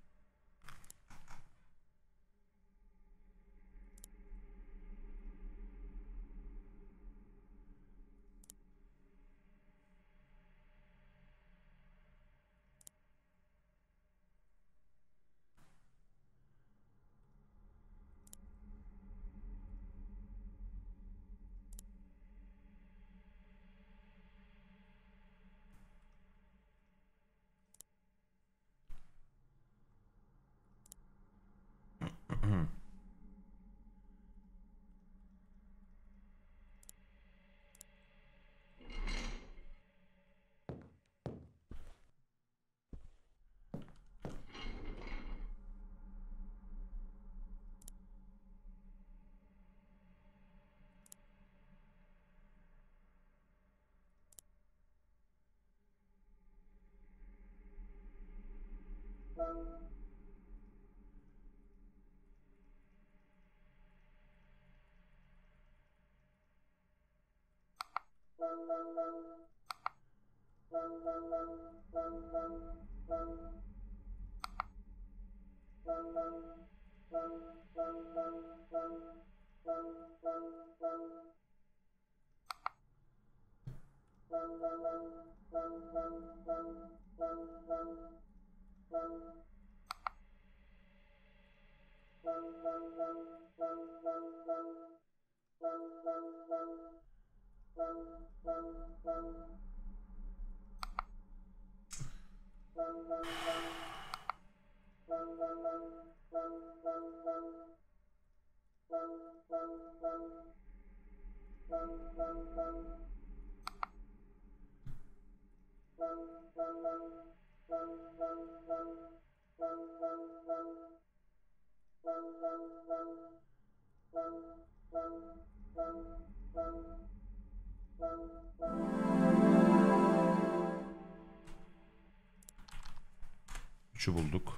A: Üçü bulduk.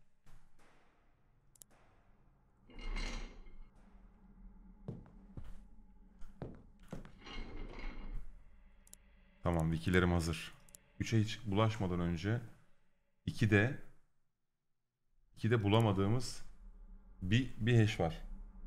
A: Tamam, wikilerim hazır. üçe hiç bulaşmadan önce ikide ikide bulamadığımız bir, bir hash var.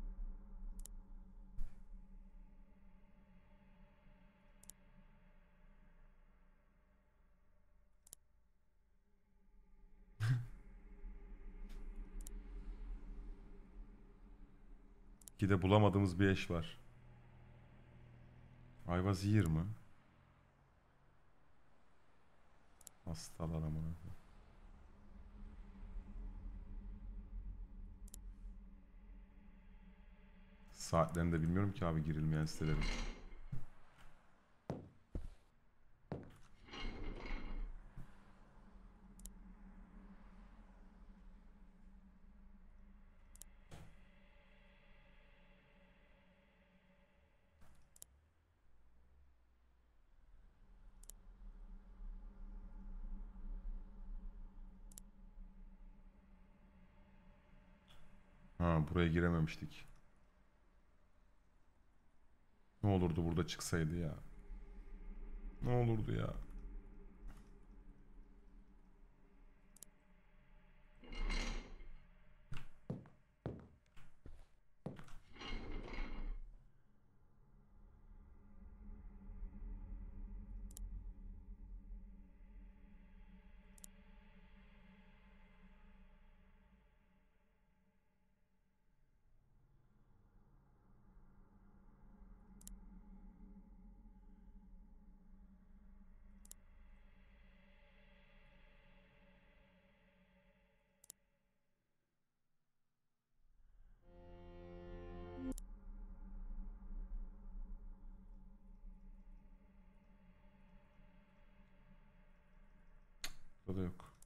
A: ikide bulamadığımız bir hash var. I was here mı? Hastalar amına. Saatlerini de bilmiyorum ki abi girilmeyen sitelerin. Ha, buraya girememiştik. Ne olurdu burada çıksaydı ya. Ne olurdu ya. Burada yok.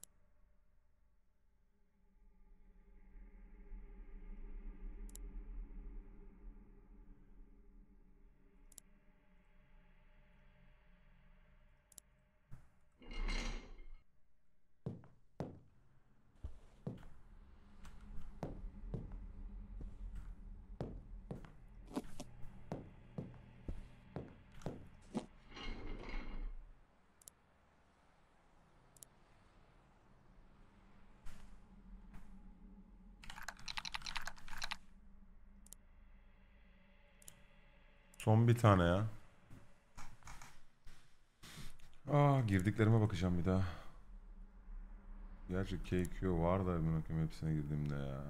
A: Son bir tane ya. Aa, girdiklerime bakacağım bir daha. Gerçi K Q var da bir bakayım hepsine girdiğimde ya.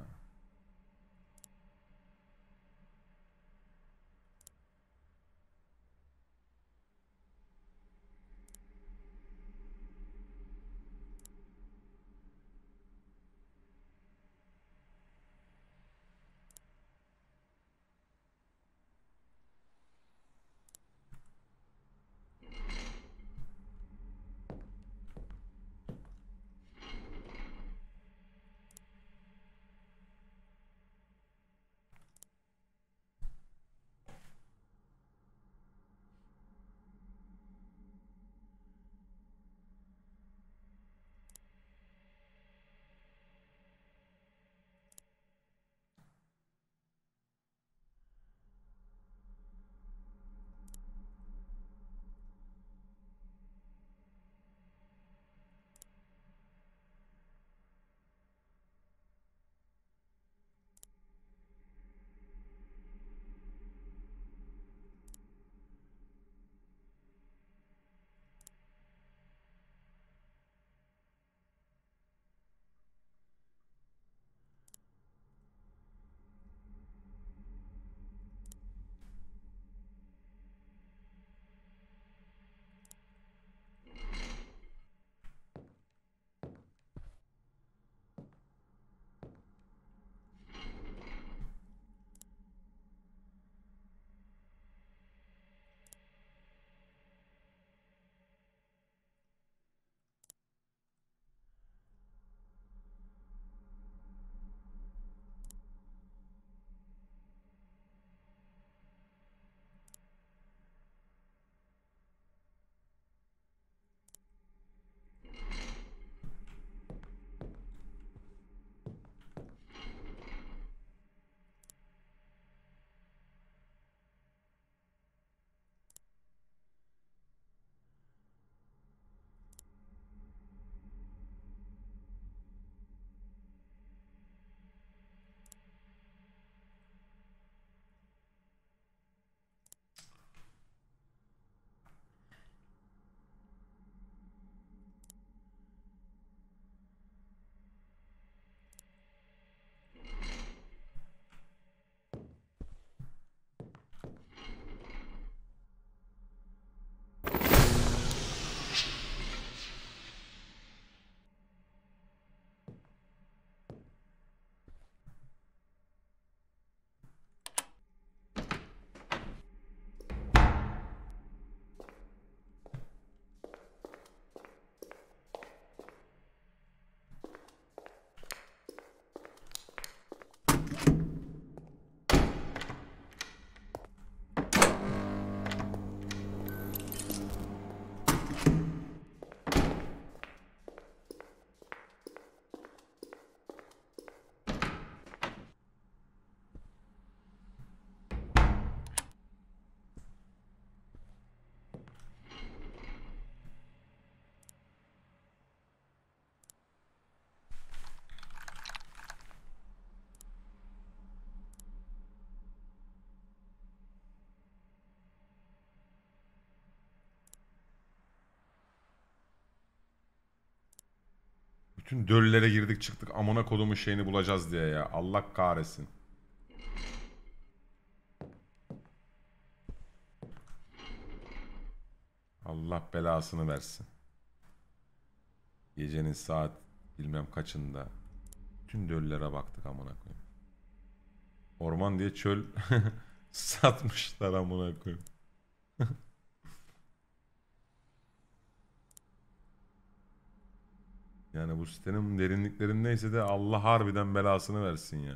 A: Bütün döllere girdik çıktık amına kodumun şeyini bulacağız diye ya. Allah kahretsin. Allah belasını versin. Gecenin saat bilmem kaçında. Bütün döllere baktık amına koyayım. Orman diye çöl satmışlar amına koyayım. Yani bu sitenin derinliklerindeyse de Allah harbiden belasını versin ya.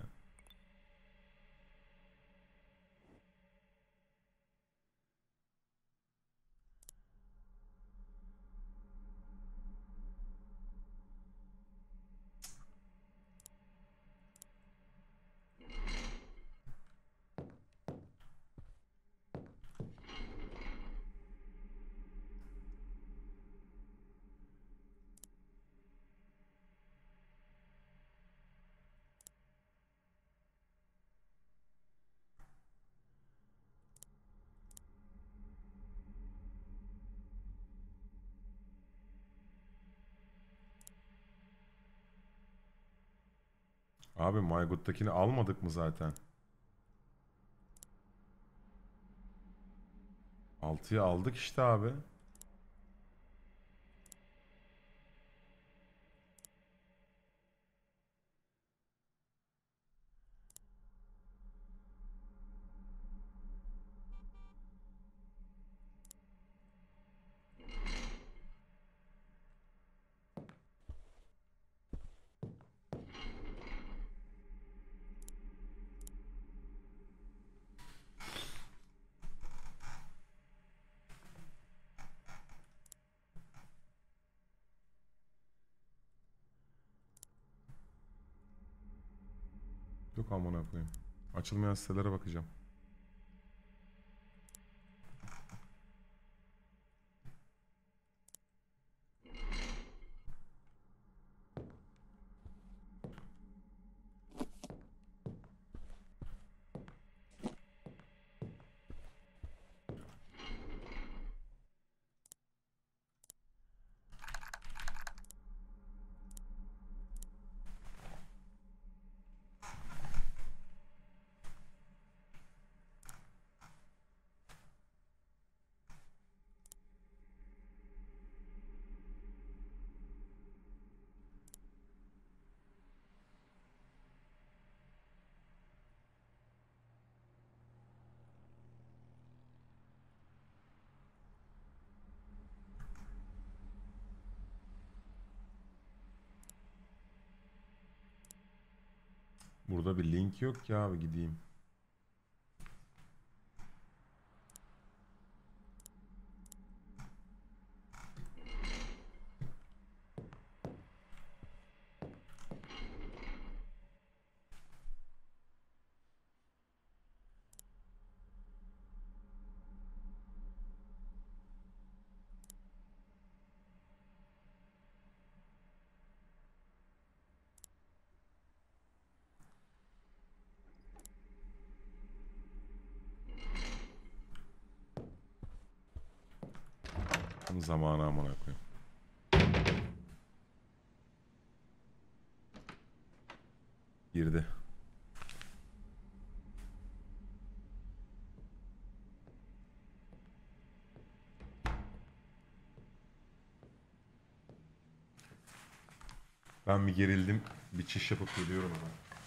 A: Abi Maygood'dakini almadık mı zaten? altıyı aldık işte abi. Yok amına koyayım. Açılmayan sitelere bakacağım. Burada bir link yok ki abi, gideyim. Zamanı amına koyayım. Girdi. Ben bir gerildim. Bir çiş yapıp geliyorum ama.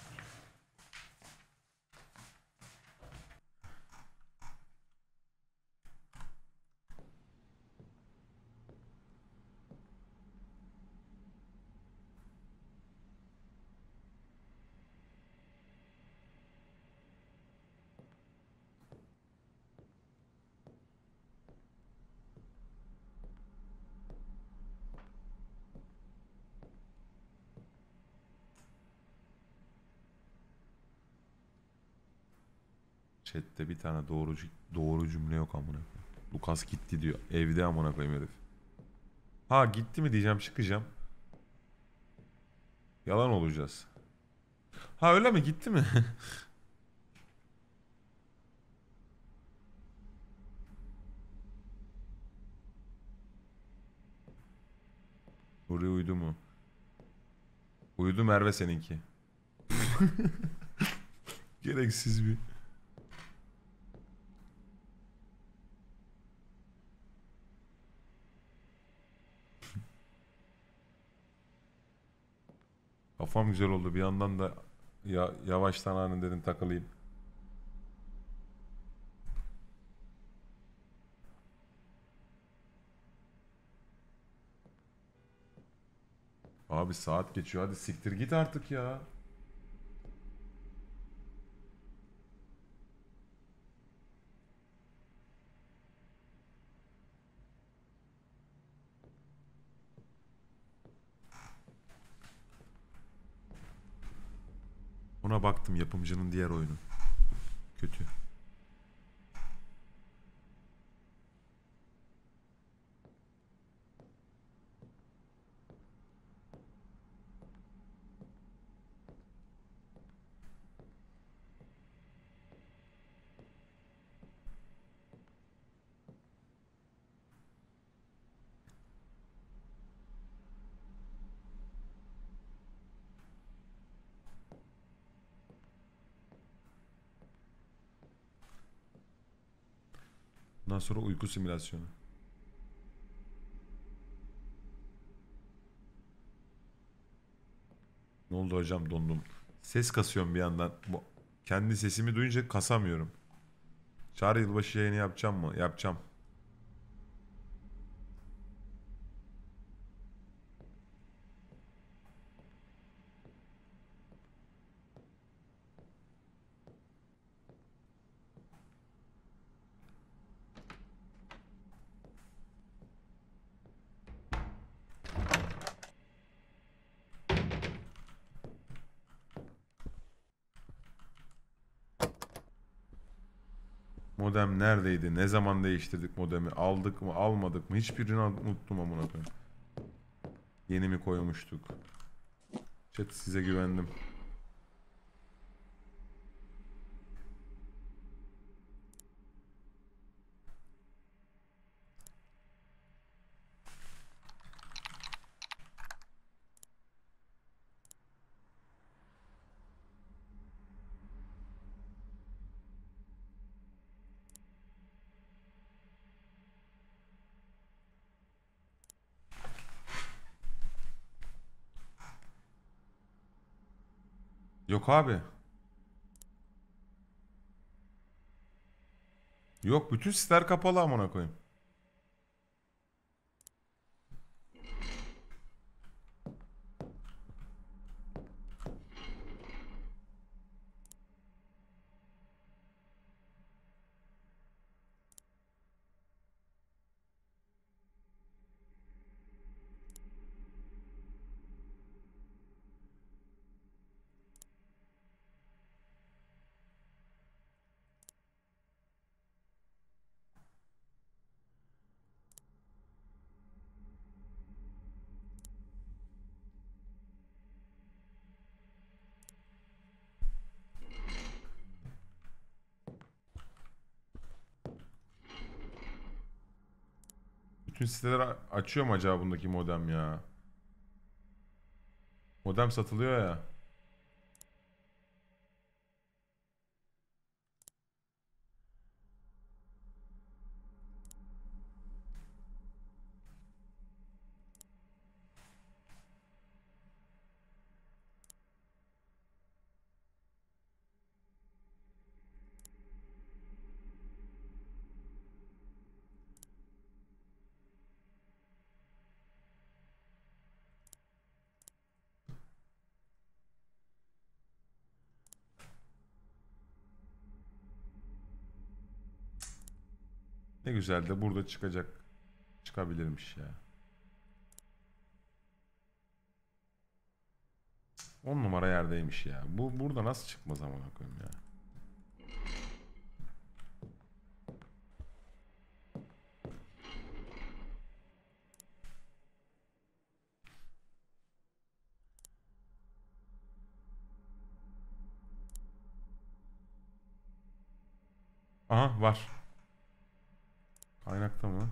A: Chat'te bir tane doğru doğru cümle yok amına koyayım. Lucas gitti diyor. Evde amına koyayım herif. Ha gitti mi diyeceğim, çıkacağım. Yalan olacağız. Ha öyle mi, gitti mi? Nuri uyudu mu? Uyudu Merve seninki. Gereksiz bir. Kafam güzel oldu. Bir yandan da ya yavaştan anın dedim takılayım. Abi saat geçiyor. Hadi siktir git artık ya. Ona baktım, yapımcının diğer oyunu. Kötü. Bundan sonra uyku simülasyonu. Ne oldu hocam, dondum. Ses kasıyorum bir yandan. Bu- Kendi sesimi duyunca kasamıyorum. Çağrı, yılbaşı yayını yapacağım mı? Yapacağım. Modem neredeydi? Ne zaman değiştirdik modemi? Aldık mı, almadık mı? Hiçbirini unuttum amına koyayım. Yeni mi koymuştuk? Chat, size güvendim. Yok abi. Yok, bütün siteler kapalı amına koyayım. Bütün siteleri a- açıyor mu acaba bundaki modem ya? Modem satılıyor ya. Ne güzel de burada çıkacak. Çıkabilirmiş ya. On numara yerdeymiş ya. Bu burada nasıl çıkmaz amına koyayım ya. Aha, var. Kaynakta mı?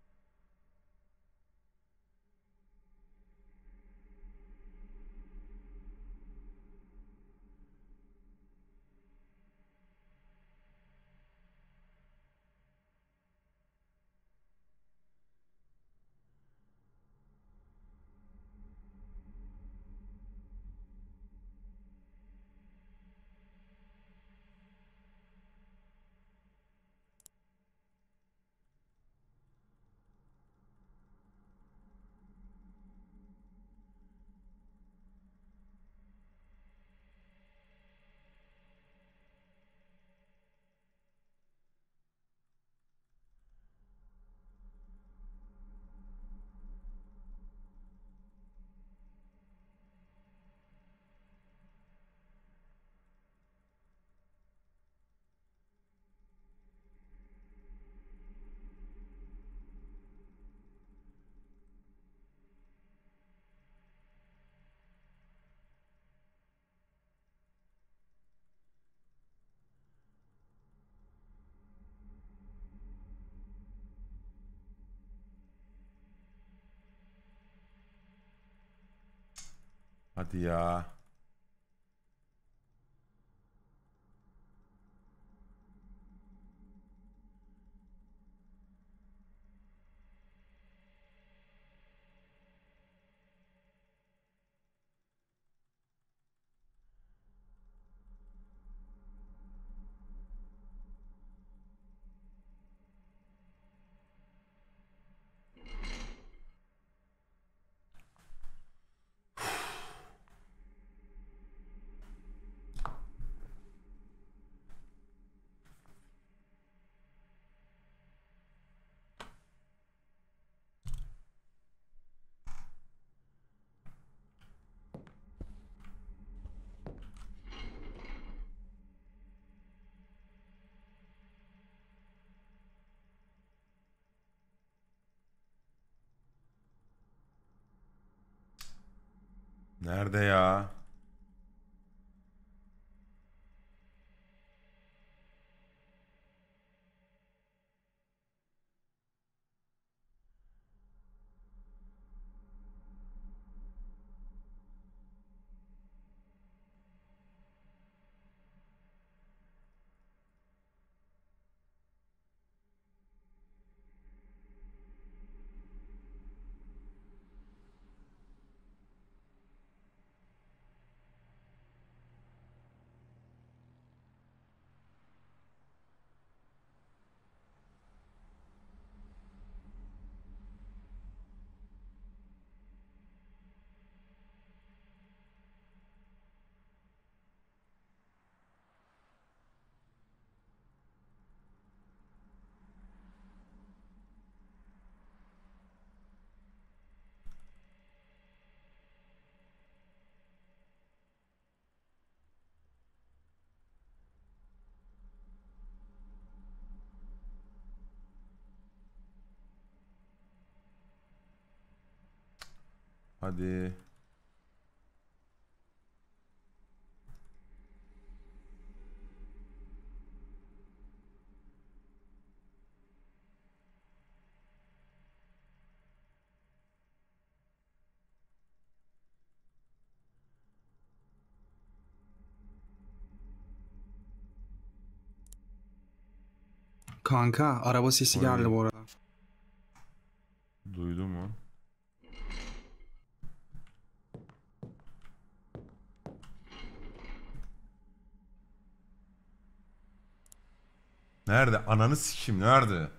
A: Hadi ya. Nerede ya? Hadi.
C: Kanka araba sesi
A: Oy.
C: geldi bu arada.
A: Duydun mu? Nerede? Ananı sikim nerede?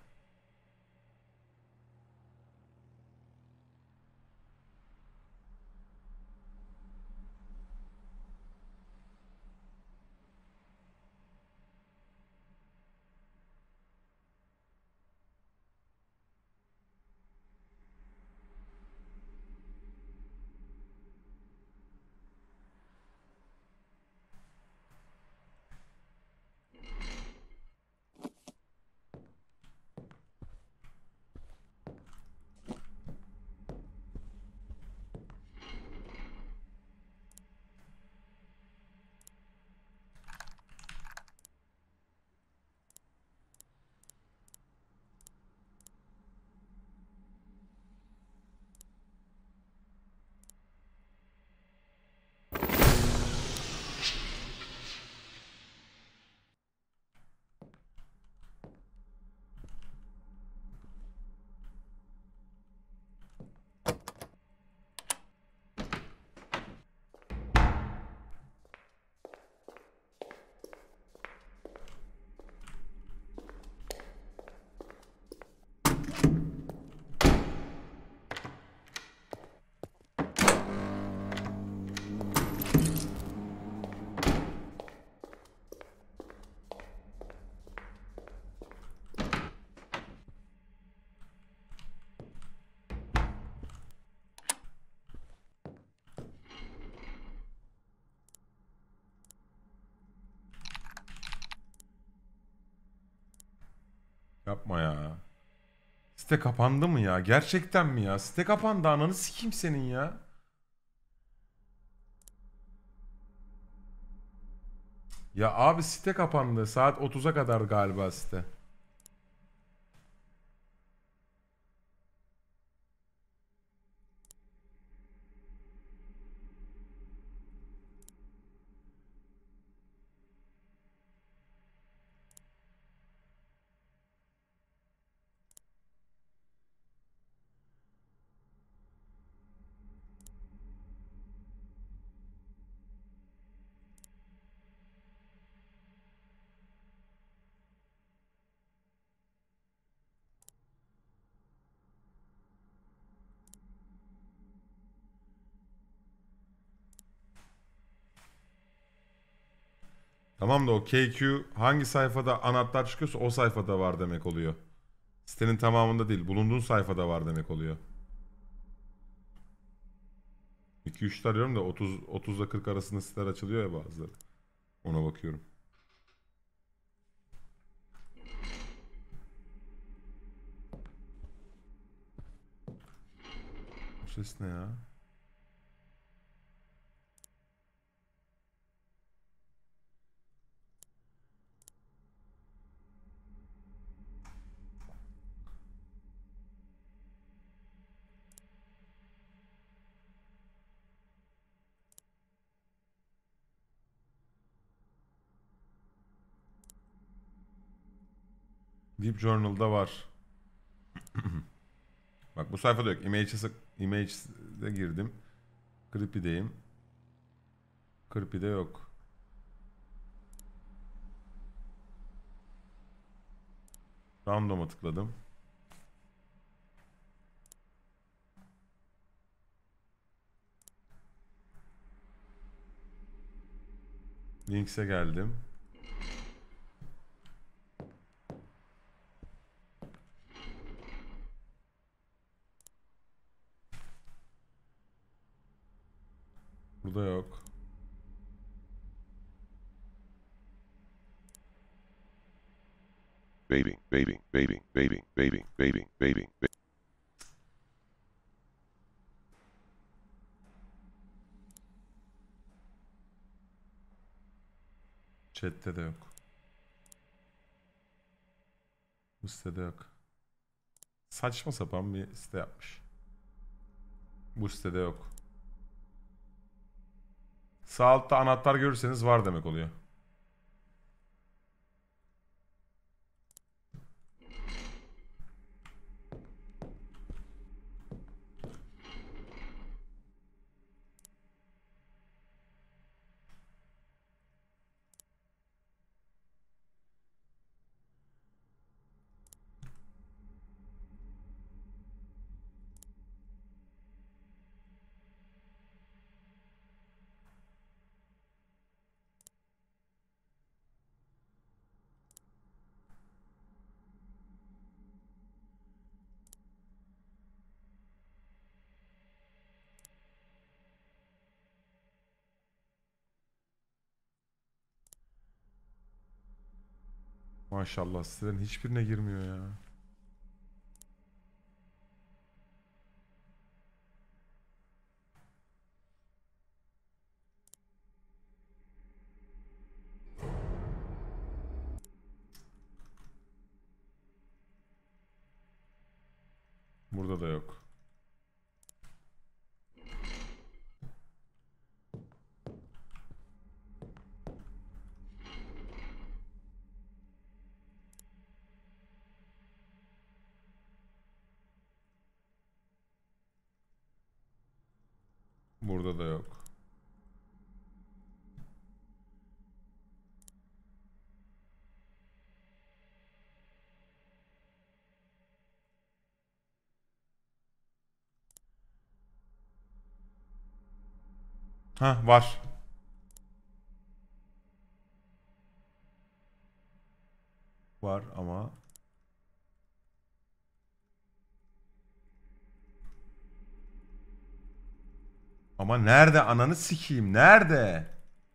A: Yapma ya. Site kapandı mı ya? Gerçekten mi ya? Site kapandı, ananı sikeyim senin ya. Ya abi site kapandı. Saat otuza kadar galiba site. Tamam da o K Q hangi sayfada anahtar çıkıyorsa o sayfada var demek oluyor. Sitenin tamamında değil. Bulunduğun sayfada var demek oluyor. iki üç arıyorum da otuz otuz ile kırk arasında siteler açılıyor ya bazıları. Ona bakıyorum. Bu ses ne ya? Deep Journal'da var. Bak bu sayfada yok. Images'e Images'e girdim. Creepy'deyim. Creepy'de yok. Random'a tıkladım. Links'e geldim. Burada yok.
D: Baiting, baiting, baiting, baiting, baiting, baiting, baiting, baiting.
A: Chat'te de yok. Bu sitede yok. Saçma sapan bir site yapmış. Bu sitede yok. Sağ altta anahtar görürseniz var demek oluyor. Maşallah sitelerin hiçbirine girmiyor ya. Burada da yok. Burada da yok. Ha var. Var ama ama nerede ananı sikeyim? Nerede?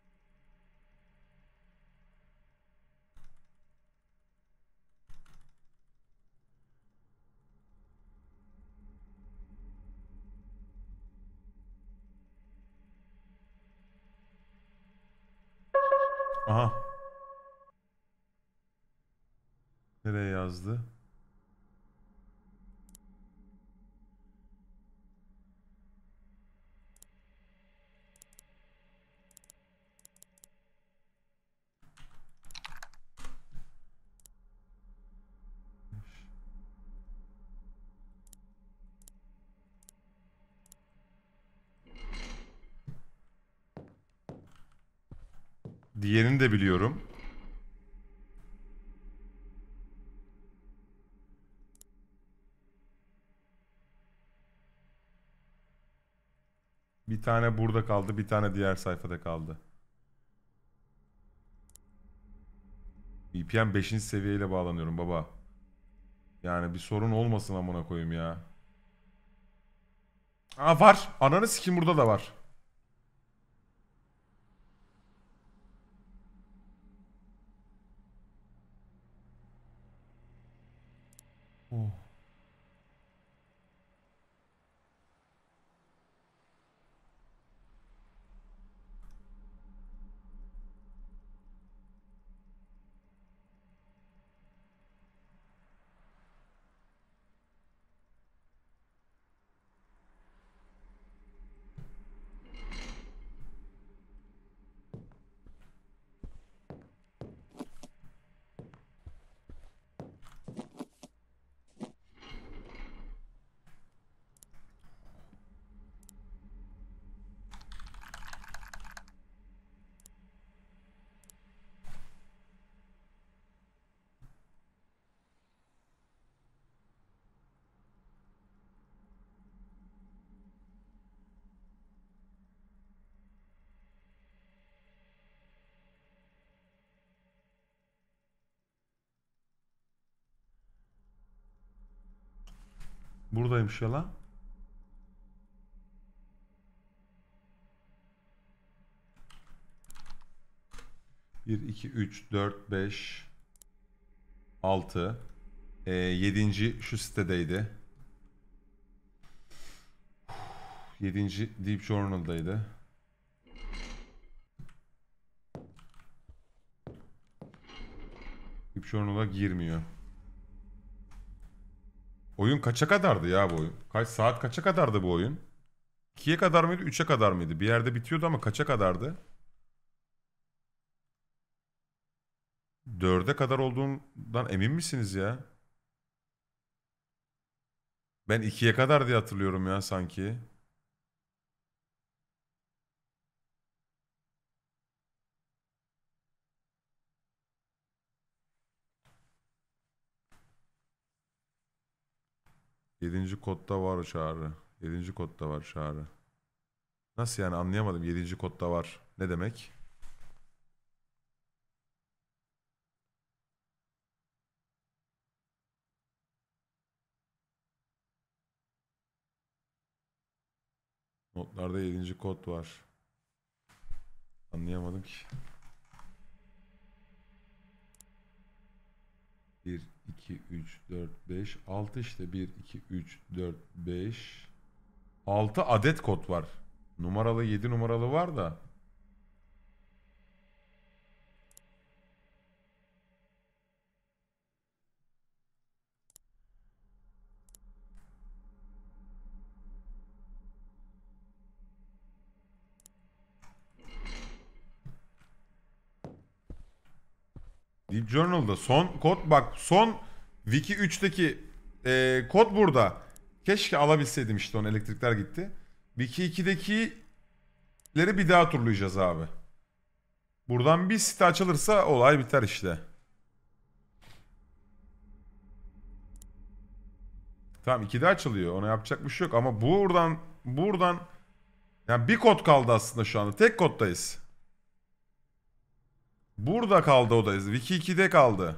A: Aha. Nereye yazdı? Diğerini de biliyorum. Bir tane burada kaldı, bir tane diğer sayfada kaldı. V P N beşinci seviyeyle bağlanıyorum baba. Yani bir sorun olmasın amına koyayım ya. Aa var. Ananı sikim burada da var. Oh. Buradaymış ya lan. bir, iki, üç, dört, beş, altı. Ee, yedinci şu sitedeydi. Yedinci Deep Journal'daydı. Deep Journal'a girmiyor. Oyun kaça kadardı ya bu oyun? Kaç saat kaça kadardı bu oyun? ikiye kadar mıydı, üçe kadar mıydı? Bir yerde bitiyordu ama kaça kadardı? dörde kadar olduğundan emin misiniz ya? Ben ikiye kadar diye hatırlıyorum ya sanki. Yedinci kodda var çağrı. Yedinci kodda var çağrı. Nasıl yani anlayamadım. Yedinci kodda var. Ne demek? Notlarda yedinci kod var. Anlayamadım ki. bir, iki, üç, dört, beş, altı işte. bir, iki, üç, dört, beş. altı adet kod var. Numaralı yedi numaralı var da. Deep Journal'da son kod bak son Wiki üçteki e, kod burada. Keşke alabilseydim işte onu elektrikler gitti. Wiki ikidekileri bir daha turlayacağız abi. Buradan bir site açılırsa olay biter işte. Tamam ikide açılıyor ona yapacak bir şey yok ama buradan buradan yani bir kod kaldı aslında şu anda tek koddayız. Burada kaldı odayız. Wiki ikide kaldı.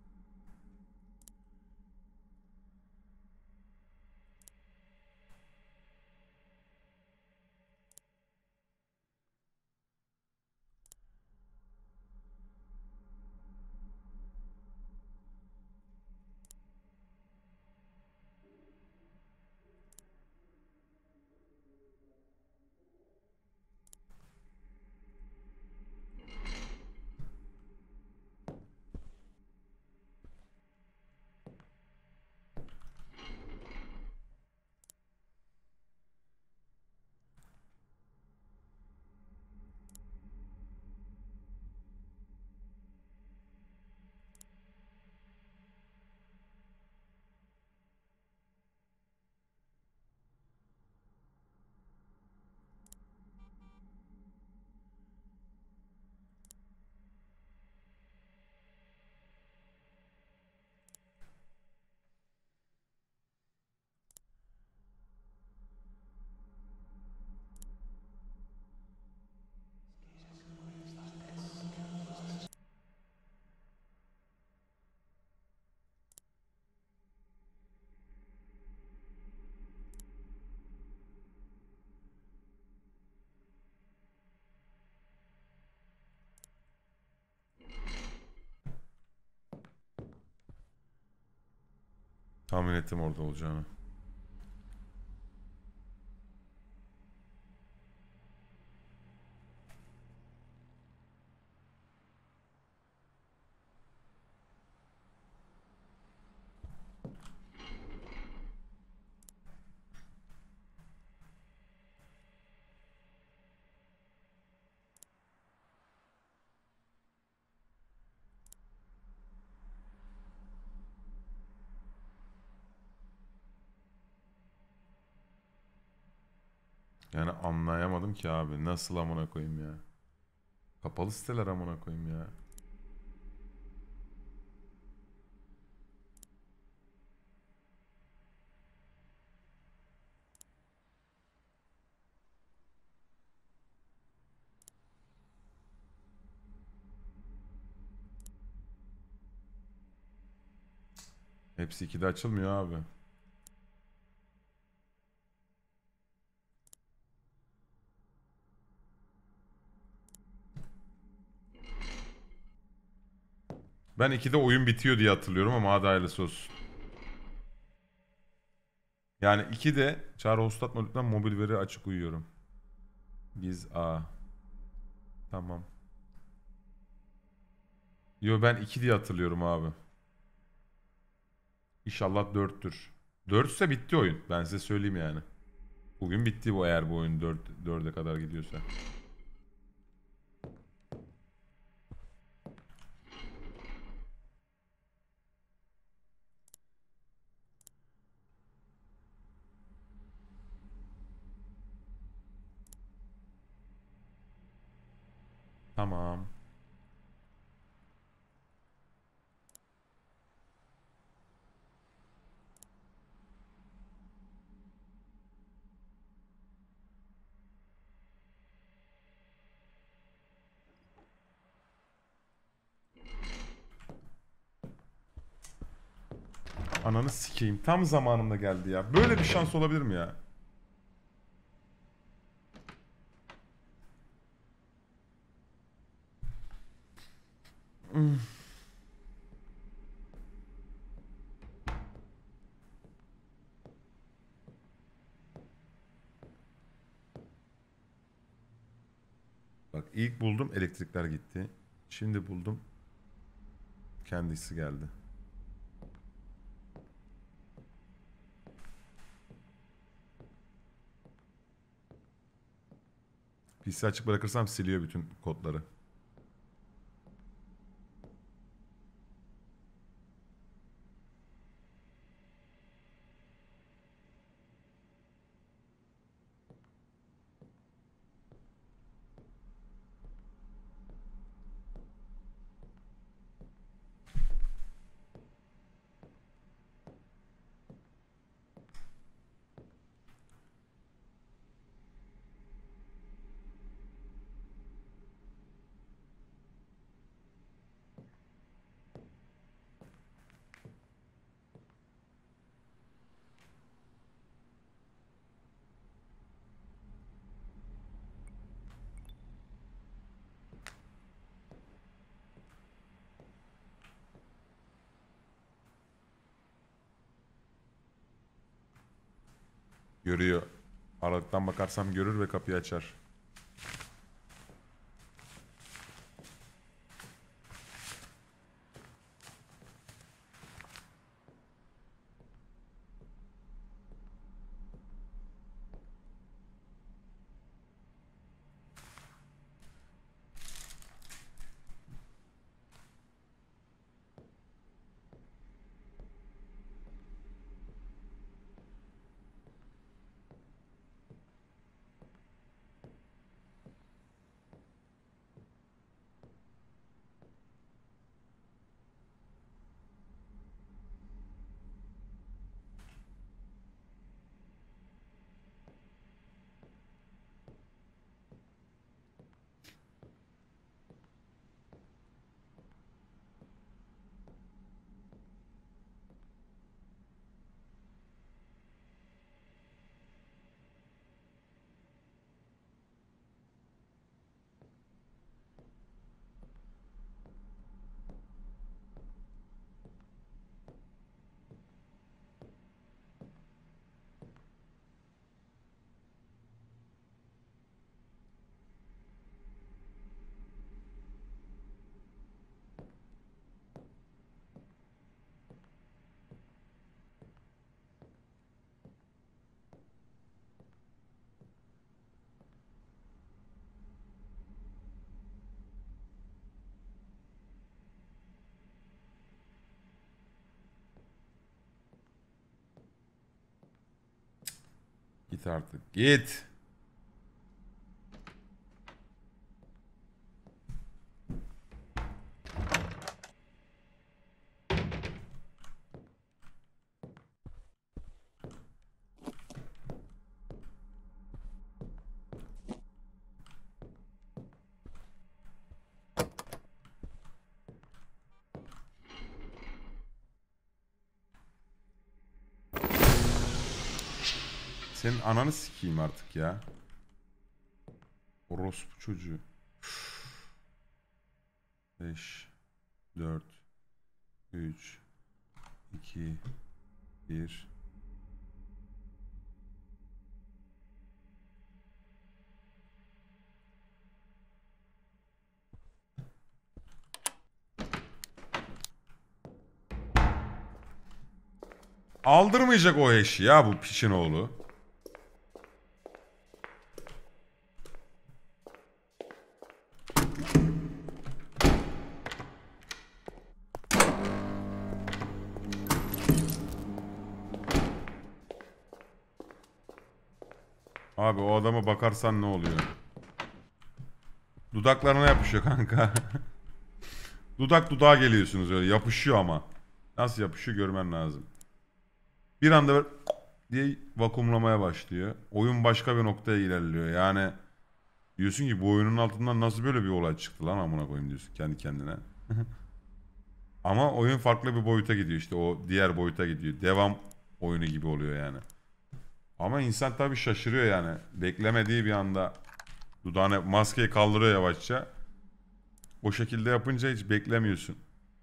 A: Tahmin ettim orada olacağını. Yani anlayamadım ki abi. Nasıl amına koyayım ya. Kapalı siteler amına koyayım ya. Hepsi ikide açılmıyor abi. Ben ikide oyun bitiyor diye hatırlıyorum ama hadi hayırlısı olsun. Yani ikide Çağrı Hostat lütfen mobil veri açık uyuyorum. Biz A. Tamam. Yo ben iki diye hatırlıyorum abi. İnşallah dörttür. dört ise bitti oyun. Ben size söyleyeyim yani. Bugün bitti bu eğer bu oyun dört, dörde kadar gidiyorsa. Tamam. Ananı sikeyim. Tam zamanında geldi ya. Böyle bir şans olabilir mi ya? Hmm. Bak ilk buldum elektrikler gitti. Şimdi buldum. Kendisi geldi. P C açık bırakırsam siliyor bütün kodları. Görüyor. Aralıktan bakarsam görür ve kapıyı açar. Git artık. Git. Senin ananı sikeyim artık ya. Orospu çocuğu. beş, dört, üç, iki, bir. Aldırmayacak o eşi ya bu piçin oğlu. Abi o adama bakarsan ne oluyor? Dudaklarına yapışıyor kanka. Dudak dudağa geliyorsunuz öyle yapışıyor ama. Nasıl yapışıyor görmen lazım. Bir anda böyle diye vakumlamaya başlıyor. Oyun başka bir noktaya ilerliyor. Yani diyorsun ki bu oyunun altından nasıl böyle bir olay çıktı lan amına koyayım diyorsun kendi kendine. Ama oyun farklı bir boyuta gidiyor işte o diğer boyuta gidiyor. Devam oyunu gibi oluyor yani. Ama insan tabii şaşırıyor yani. Beklemediği bir anda dudağına maskeyi kaldırıyor yavaşça. O şekilde yapınca hiç beklemiyorsun.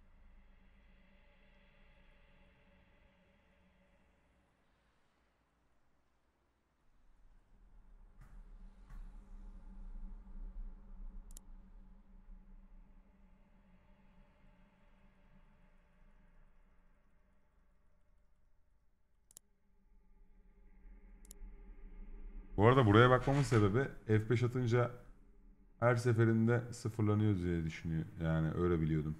A: Bu arada buraya bakmamın sebebi F beş atınca her seferinde sıfırlanıyor diye düşünüyor. Yani öyle biliyordum.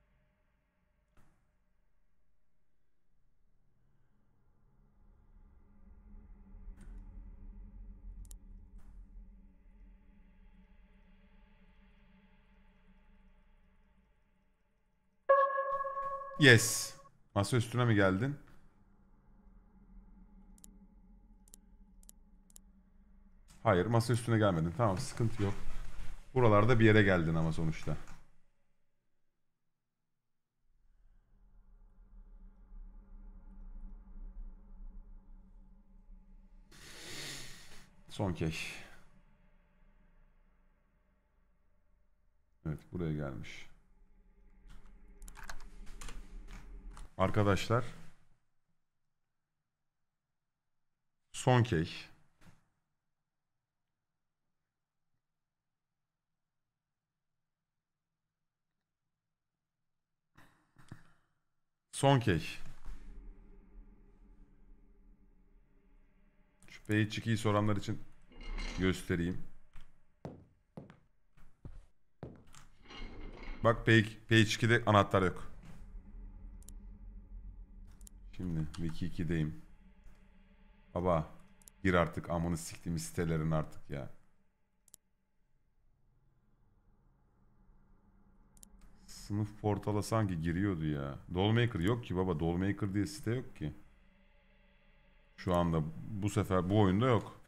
A: Yes. Masa üstüne mi geldin? Hayır, masa üstüne gelmedin. Tamam, sıkıntı yok. Buralarda bir yere geldin ama sonuçta. Son key. Evet, buraya gelmiş. Arkadaşlar. Son key. Son key. Şu P H iki'yi soranlar için göstereyim. Bak P H iki'de anahtar yok. Şimdi Wiki iki'deyim. Baba gir artık amını siktiğim sitelerin artık ya. Sınıf portala sanki giriyordu ya. Dollmaker yok ki baba. Dollmaker diye site yok ki. Şu anda bu sefer bu oyunda yok.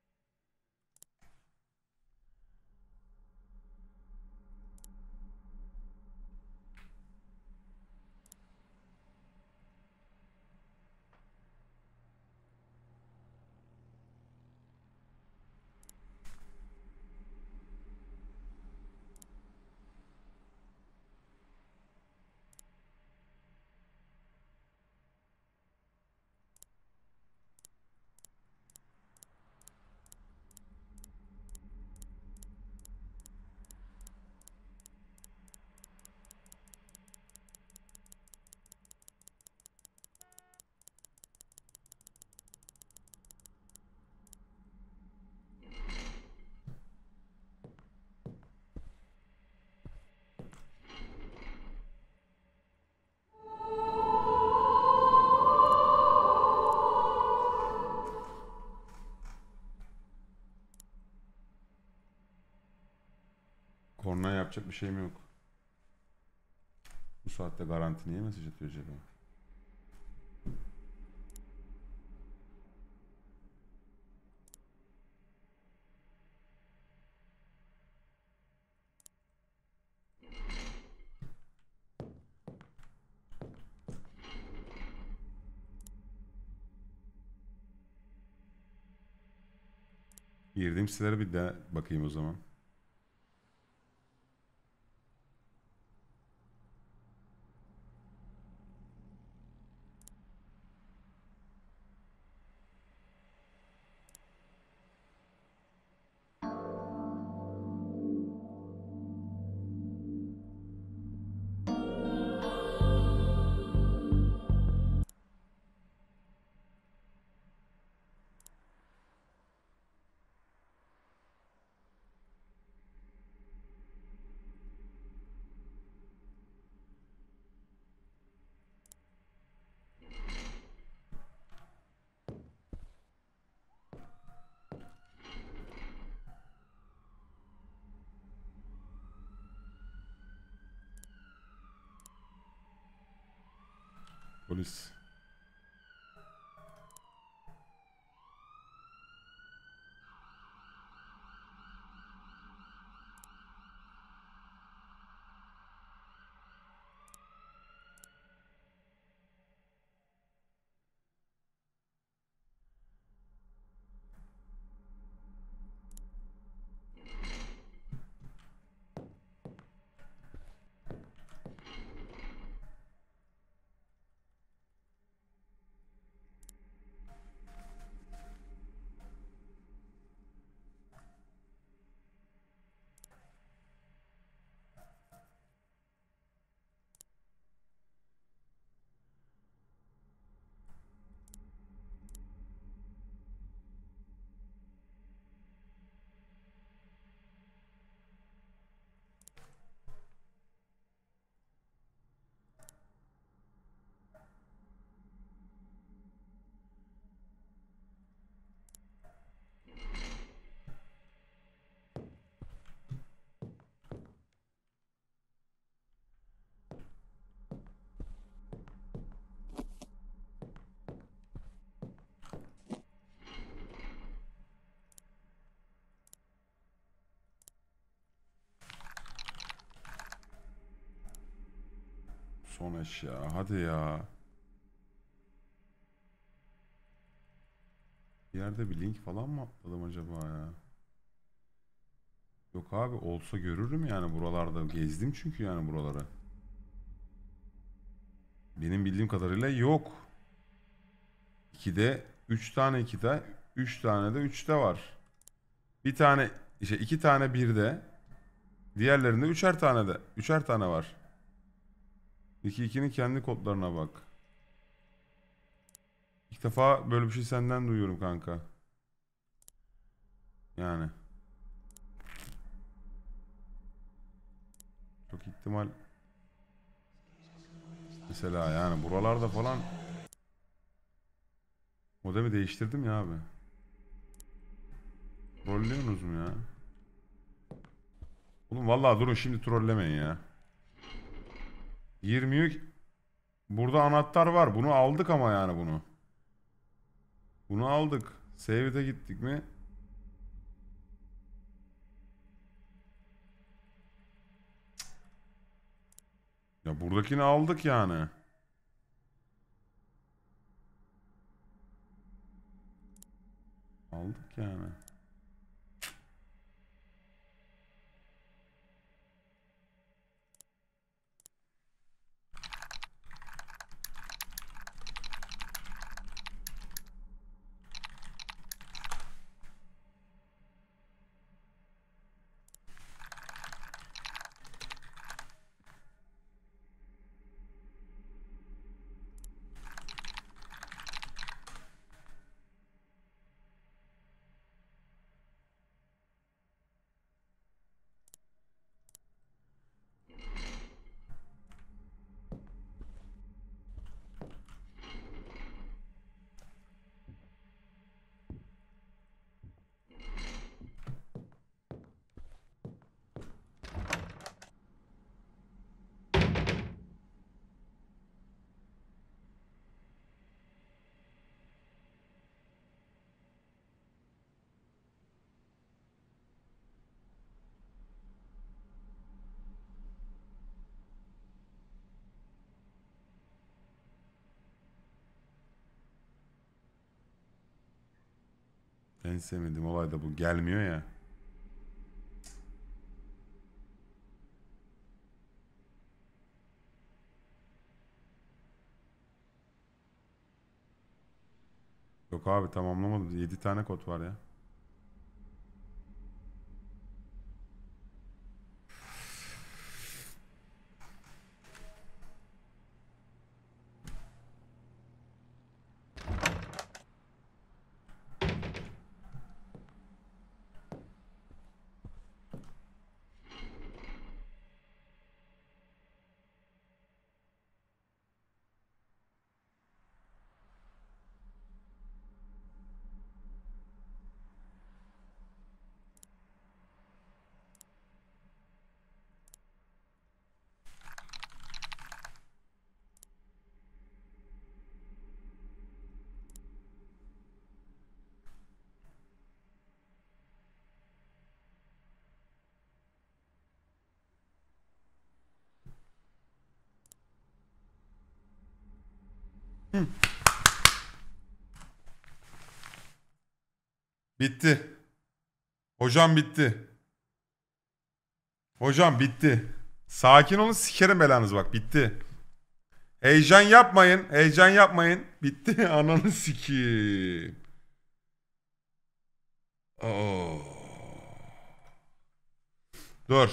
A: Korna yapacak bir şeyim yok. Bu saatte garanti niye mesaj atıyor acaba? Girdiğim sitelere bir de bakayım o zaman. Polis. Son eşya. Hadi ya. Bir yerde bir link falan mı atladım acaba ya? Yok abi, olsa görürüm yani buralarda. Gezdim çünkü yani buraları. Benim bildiğim kadarıyla yok. ikide üç tane ikide, üç tane de üçte var. Bir tane işte iki tane birde. Diğerlerinde üçer tane de. Üçer tane var. iki ikinin kendi kodlarına bak. İlk defa böyle bir şey senden duyuyorum kanka. Yani. Çok ihtimal. Mesela yani buralarda falan. Modemi değiştirdim ya abi. Trollüyorsunuz mu ya? Oğlum vallahi durun, şimdi trollemeyin ya. Girmiyor ki. Burada anahtar var. Bunu aldık ama yani bunu. Bunu aldık. Save'e gittik mi? Ya buradakini aldık yani. Aldık yani. En sevmediğim olay da bu. Gelmiyor ya. Yok abi, tamamlamadım. yedi tane kod var ya. Hı. Bitti. Hocam bitti. Hocam bitti. Sakin olun, sikerim belanızı, bak bitti. Heyecan yapmayın. Heyecan yapmayın. Bitti. Ananı sikeyim. Oo. Dur.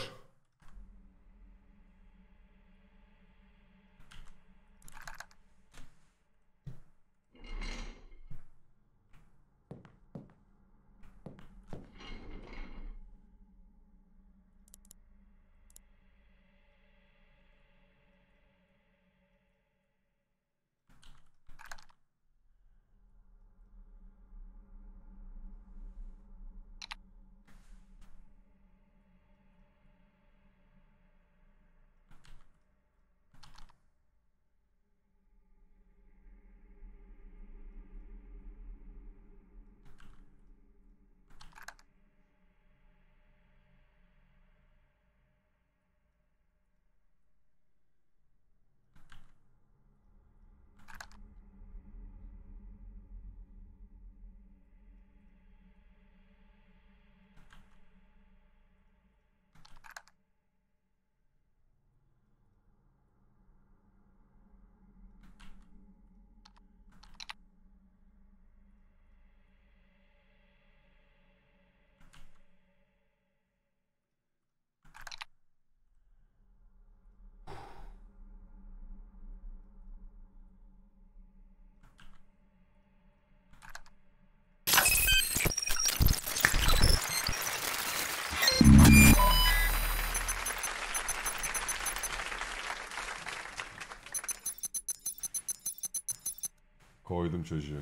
A: Koydum çocuğu.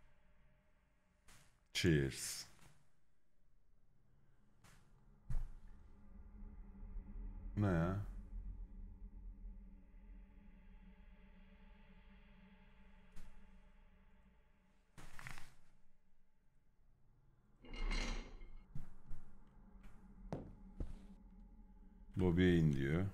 A: Cheers. Ne ya? Lobiye in diyor.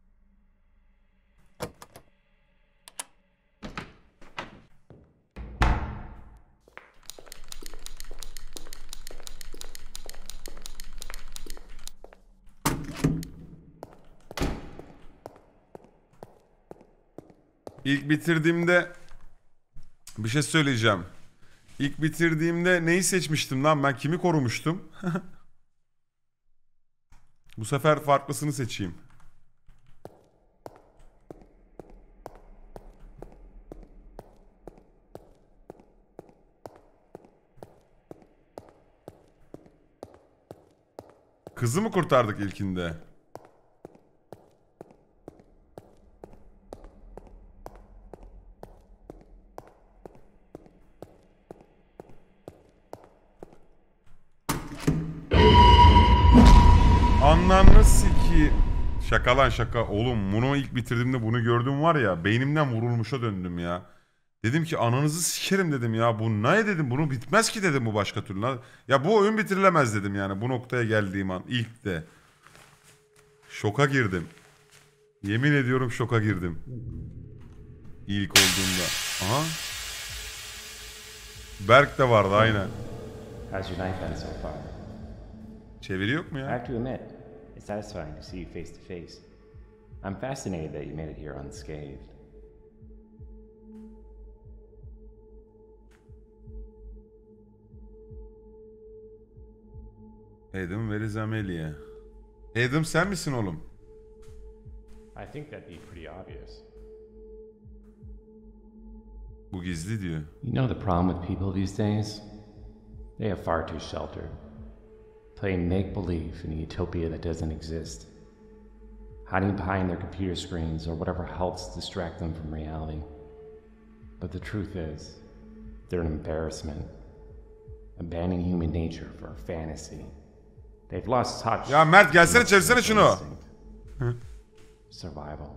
A: İlk bitirdiğimde bir şey söyleyeceğim. İlk bitirdiğimde neyi seçmiştim lan? Ben kimi korumuştum? Bu sefer farklısını seçeyim. Kızı mı kurtardık ilkinde? Anlamlı siki. Şaka lan şaka. Oğlum bunu ilk bitirdiğimde bunu gördüm var ya. Beynimden vurulmuşa döndüm ya. Dedim ki ananızı sikerim dedim ya. Bu ne dedim, bunu bitmez ki dedim bu başka türlü. Ya bu oyun bitirilemez dedim yani bu noktaya geldiğim an ilk de. Şoka girdim. Yemin ediyorum şoka girdim. İlk olduğunda. Aha. Berk de vardı aynen.
E: How's your night been so far?
A: Çeviri yok mu
E: I
A: ya?
E: have to admit, it's satisfying to see you face to face. I'm fascinated that you made it here unscathed.
A: Adam Where is Amelia? Adam sen misin oğlum?
E: I think that'd be pretty obvious.
A: Bu gizli diyor.
E: You know the problem with people these days? They are far too sheltered. Playing make-believe in a utopia that doesn't exist. Hiding behind their computer screens or whatever helps distract them from reality. But the truth is, they're an embarrassment. Abandoning human nature for a fantasy. They've lost touch.
A: Ya Mert gelsene
E: with
A: çevirsene şunu.
E: instinct. Survival.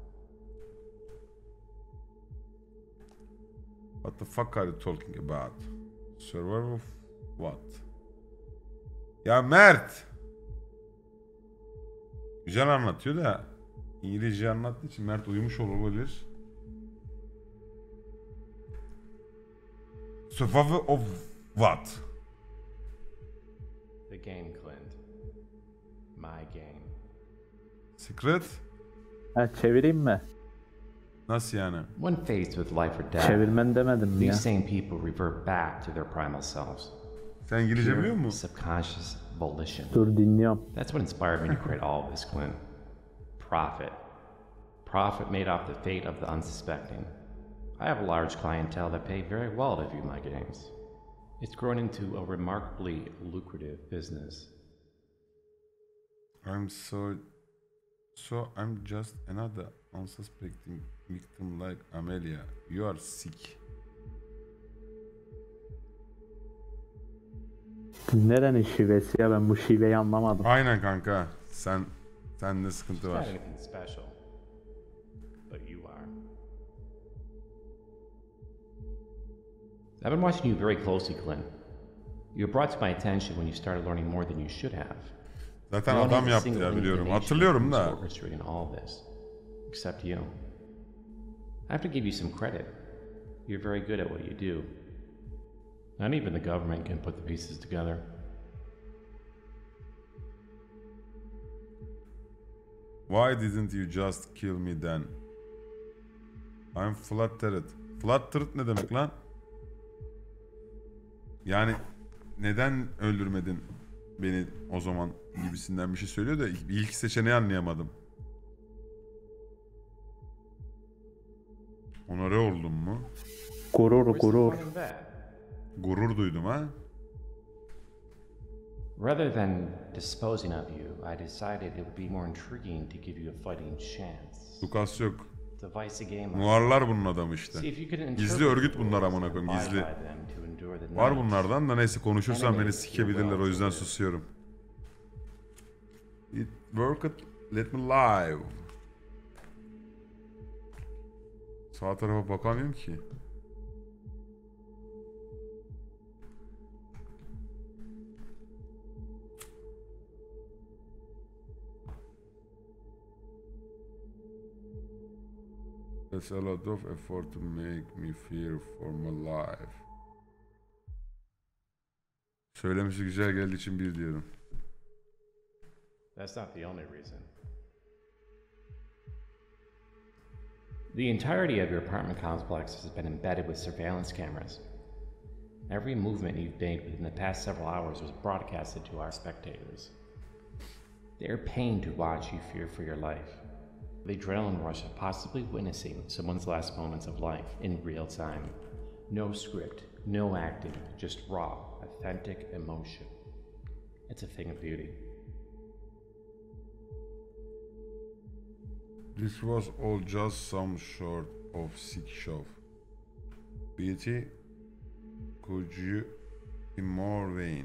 A: What the fuck are you talking about? Survival of what? Ya Mert. Güzel anlatıyor da İngilizce anlattığı için Mert uyumuş olabilir. Survivor of what?
E: The game, Clint. My game.
A: Secret?
F: Ha, çevireyim mi?
A: Nasıl yani?
E: When faced with life or death,
F: Çevirmen demedim mi ya?
E: these same people revert back to their primal selves.
A: Sen İngilizce biliyor
E: Pure
A: musun?
E: subconscious volition.
F: Dur dinliyorum.
E: That's what inspired me to create all of this, Clint. Profit. Profit made off the fate of the unsuspecting. I have a large clientele that pay very well to view my games. It's grown into a remarkably lucrative business.
A: I'm so... So I'm just another unsuspecting victim like Amelia. You are sick.
F: Nerenin şivesi ya, ben bu şiveyi anlamadım.
A: Aynen kanka. Sen... Sende sıkıntı
E: Not
A: var.
E: anything special. But you are. I've been watching you very closely, Clint. You were brought to my attention when you started learning more than you should have.
A: Zaten
E: No one
A: adam
E: has a
A: yaptı
E: single
A: ya biliyorum.
E: inclination
A: Hatırlıyorum
E: who's
A: da.
E: orchestrating all of this, except you. I have to give you some credit. You're very good at what you do. Not even the government can put the pieces together.
A: Why didn't you just kill me then? I'm flattered. Flattered ne demek lan? Yani neden öldürmedin beni o zaman gibisinden bir şey söylüyor da ilk seçeneği anlayamadım. Onore oldum mu?
F: Gurur
E: Where's the
F: gurur.
E: fun in that?
A: Gurur duydum ha.
E: Rather than disposing of you, I decided it would be more intriguing to give you a fighting chance.
A: Lukas yok.
E: Device a game.
A: Muarlar bunun adamı işte.
E: See if you can
A: Gizli
E: interpret
A: örgüt
E: the
A: bunlar
E: rules
A: amına
E: and
A: koyayım,
E: abide
A: gizli.
E: by them to endure the
A: Var
E: night.
A: bunlardan da neyse konuşursam beni sikebilirler o yüzden susuyorum. It worked, let me live. Sağ tarafa bakamıyorum ki. There's a lot of effort to make me fear for my life. Söylemesi güzel geldiği için bir diyorum.
E: That's not the only reason. The entirety of your apartment complex has been embedded with surveillance cameras. Every movement you've made within the past several hours was broadcasted to our spectators. They are paying to watch you fear for your life. The adrenaline rush of possibly witnessing someone's last moments of life in real time. No script, no acting, just raw, authentic emotion. It's a thing of beauty.
A: This was all just some sort of sick show. Beauty, could you be more vain?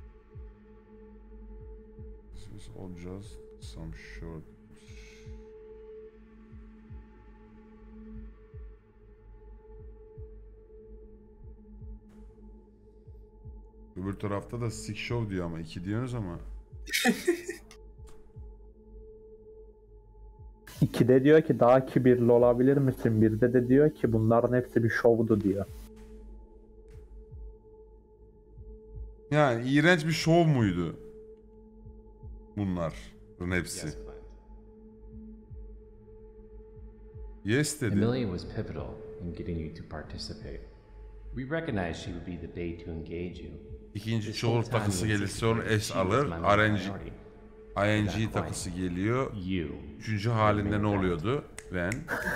A: This was all just some short. Öbür tarafta da sick show diyor ama iki diyorsunuz ama.
F: İkide diyor ki daha kibirli olabilir misin? Birde de diyor ki bunların hepsi bir şovdu diyor.
A: Yani iğrenç bir şov muydu? Bunların hepsi.
E: Yes, Clint.
A: Yes dedi.
E: Amelia was pivotal in getting you to participate. We recognized she would be the bait to engage you.
A: İkinci
E: This
A: çoğul
E: whole time
A: takısı
E: you
A: gelirse onu
E: anticipated
A: S
E: she was
A: alır.
E: my main
A: R N G,
E: priority.
A: I N G
E: Quite.
A: takısı geliyor.
E: You.
A: Üçüncü halinde ne oluyordu? Ben.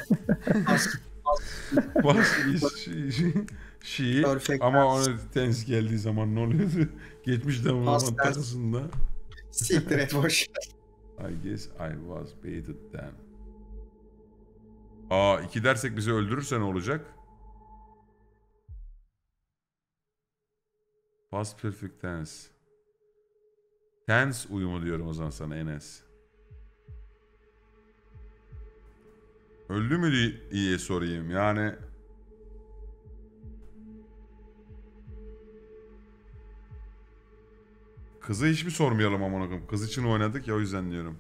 A: Was is she, she.
C: Perfect
A: Ama
C: tense.
A: ona tense geldiği zaman ne oluyordu? Geçmiş zaman
C: Past tense.
A: takısında.
C: Siktir et boş.
A: I guess I was baited then. Aa iki dersek bizi öldürürse ne olacak? Past perfect tense. Tense uyumu diyorum o zaman sana Enes. Öldü mü diye diye sorayım yani. Kızı hiç mi sormayalım amına koyayım? Kız için oynadık ya o yüzden diyorum.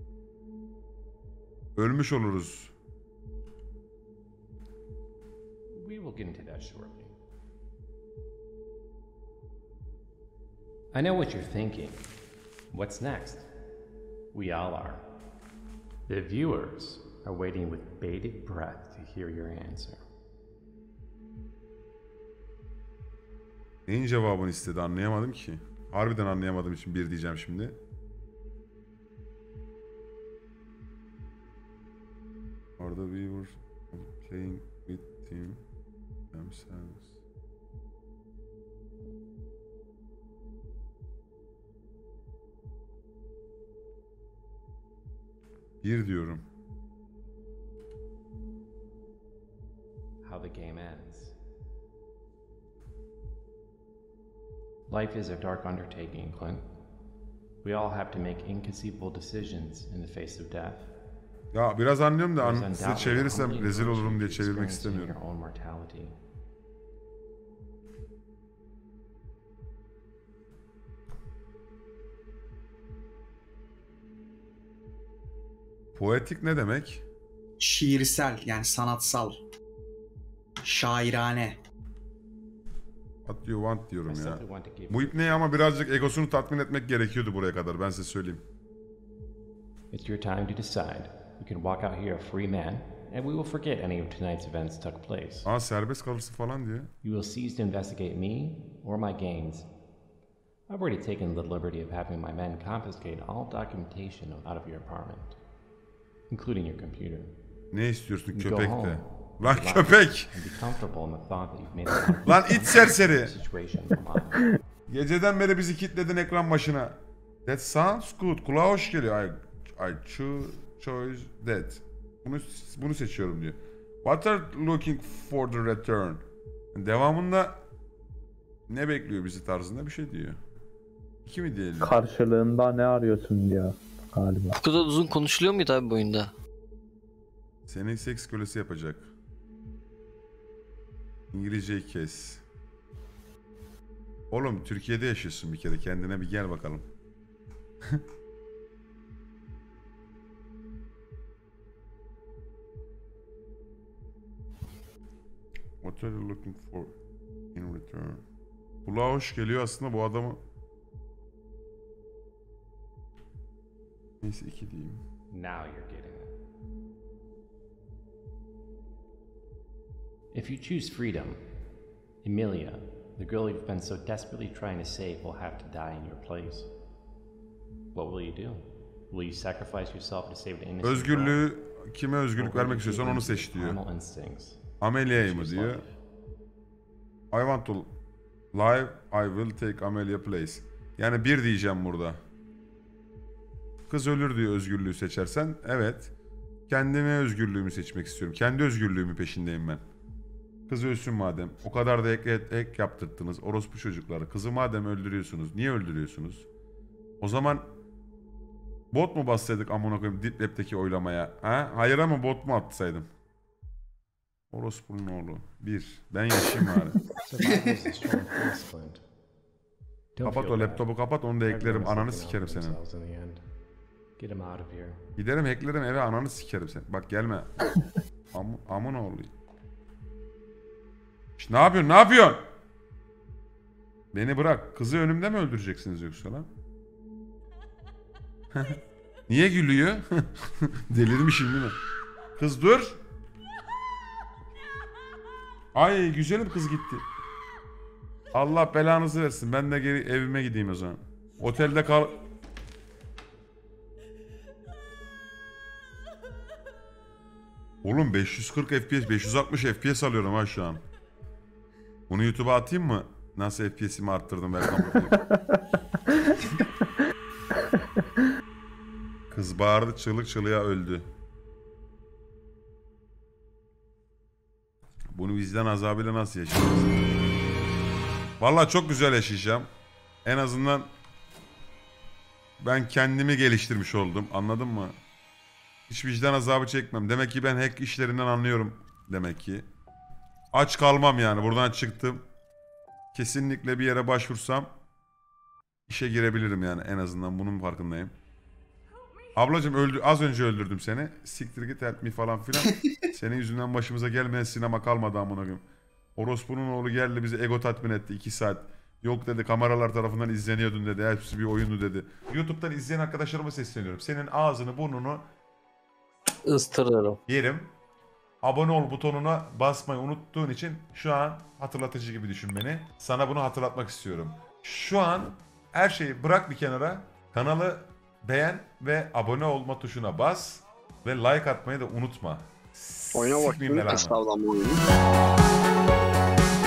A: Ölmüş oluruz.
E: We will get into that shortly. I know what you're thinking. What's next? We all are. The viewers are waiting with bated breath to hear your answer.
A: Neyin cevabını istedi anlayamadım ki. Harbiden anlayamadığım için bir diyeceğim şimdi. Are the viewers playing with him themselves? Bir diyorum.
E: How the game ends. Life is a dark undertaking, Clint. We all have to make inconceivable decisions in the face of death.
A: Ya biraz anlıyorum da
E: There's
A: an size
E: undoubtedly
A: çevirirsem
E: humbling
A: rezil olurum
E: virtue
A: diye
E: to
A: çevirmek
E: experiencing
A: istemiyorum.
E: your own mortality.
A: Poetik ne demek?
C: Şiirsel yani sanatsal. Şairane.
A: What you want
E: I
A: diyorum ya.
E: simply want to give
A: Bu ipneyi ama birazcık egosunu tatmin etmek gerekiyordu buraya kadar, ben size söyleyeyim.
E: It's your time to decide. You can walk out here a free man, and we will forget any of tonight's events took place.
A: Aa serbest kalırsın falan diye.
E: You will cease to investigate me or my gains. I've already taken the liberty of having my men confiscate all documentation out of your apartment, including your computer.
A: Ne istiyorsun
E: You go
A: köpek
E: home,
A: de? Lan
E: relax,
A: köpek!
E: and be comfortable in the thought that you've made a lot of
A: Lan it serseri!
E: situation for mine.
A: Geceden beri bizi kilitledin ekran başına. That sounds good. Kulağa hoş geliyor. I, I cho choose that. Bunu bunu seçiyorum diyor. What are looking for the return? Devamında ne bekliyor bizi tarzında bir şey diyor. İki mi diyelim?
F: Karşılığında ne arıyorsun diyor galiba.
G: Bu kadar uzun konuşuluyor muydu abi bu oyunda?
A: Seni seks kölesi yapacak. İngilizceyi kes. Oğlum Türkiye'de yaşıyorsun bir kere. Kendine bir gel bakalım. What are you looking for in return? Kulağa hoş geliyor aslında bu adamı. Neyse iki diyeyim.
E: Now you're getting it. If you choose freedom, Emilia, the girl you've been so desperately trying to save, will have to die in your place. What will you do? Will you sacrifice yourself to save an innocent girl?
A: Özgürlüğü kime
E: Or
A: özgürlük
E: will
A: vermek
E: you
A: istiyorsan
E: give
A: onu
E: in to
A: seç
E: your
A: diyor.
E: primal instincts?
A: Amelia'yı mı
E: Choose
A: diyor.
E: life.
A: I want to live, I will take Amelia place. Yani bir diyeceğim burada. Kız ölür diyor özgürlüğü seçersen. Evet. Kendime özgürlüğümü seçmek istiyorum. Kendi özgürlüğümü peşindeyim ben. Kız ölsün madem. O kadar da ek, ek yaptırttınız. Orospu çocukları. Kızı madem öldürüyorsunuz. Niye öldürüyorsunuz? O zaman bot mu bassaydık amına koyayım Deep Lab'deki oylamaya? Ha? Hayır ama bot mu atsaydım? Orospu'nun oğlu. Bir. Ben yaşayayım bari.
E: Survival is a strong force, Clint. Don't
A: Kapat
E: feel
A: o
E: bad.
A: laptopu kapat onu da eklerim.
E: Everyone is
A: Ananı
E: looking out
A: sikerim
E: for
A: senin.
E: themselves in the end. Get him out of here.
A: Giderim hacklerim eve ananı sikerim sen. Bak gelme. Am amın oğlu. Şş, ne yapıyorsun? Ne yapıyorsun? Beni bırak. Kızı önümde mi öldüreceksiniz yoksa lan? Niye gülüyor? Delirmişim değil mi? Kız dur. Ay güzelim kız gitti. Allah belanızı versin. Ben de geri evime gideyim o zaman. Otelde kal... Oğlum beş yüz kırk F P S, beş yüz altmış F P S alıyorum ha şu an. Bunu YouTube'a atayım mı? Nasıl F P S'imi arttırdım Berkan bakayım. Kız bağırdı çığlık çığlığa öldü. Bunu vicdan azabıyla nasıl yaşayacağız? Vallahi çok güzel yaşayacağım. En azından ben kendimi geliştirmiş oldum. Anladın mı? Hiç vicdan azabı çekmem. Demek ki ben hack işlerinden anlıyorum. Demek ki. Aç kalmam yani. Buradan çıktım. Kesinlikle bir yere başvursam işe girebilirim yani. En azından bunun farkındayım. Ablacım öldü, az önce öldürdüm seni. Siktir git help me falan filan. Senin yüzünden başımıza gelmeyen sinema kalmadı amına koyayım. Orospu'nun oğlu geldi bizi ego tatmin etti iki saat. Yok dedi, kameralar tarafından izleniyordun dedi. Hepsi bir oyundu dedi. YouTube'dan izleyen arkadaşlarıma sesleniyorum. Senin ağzını burnunu
G: Istırırım.
A: yerim. Abone ol butonuna basmayı unuttuğun için şu an hatırlatıcı gibi düşün beni. Sana bunu hatırlatmak istiyorum. Şu an her şeyi bırak bir kenara. Kanalı beğen ve abone olma tuşuna bas. Ve like atmayı da unutma.
H: Oyuna
A: Sikmeyeyim
H: bakayım.
A: belanı.
H: Kaç tavlama oyunu.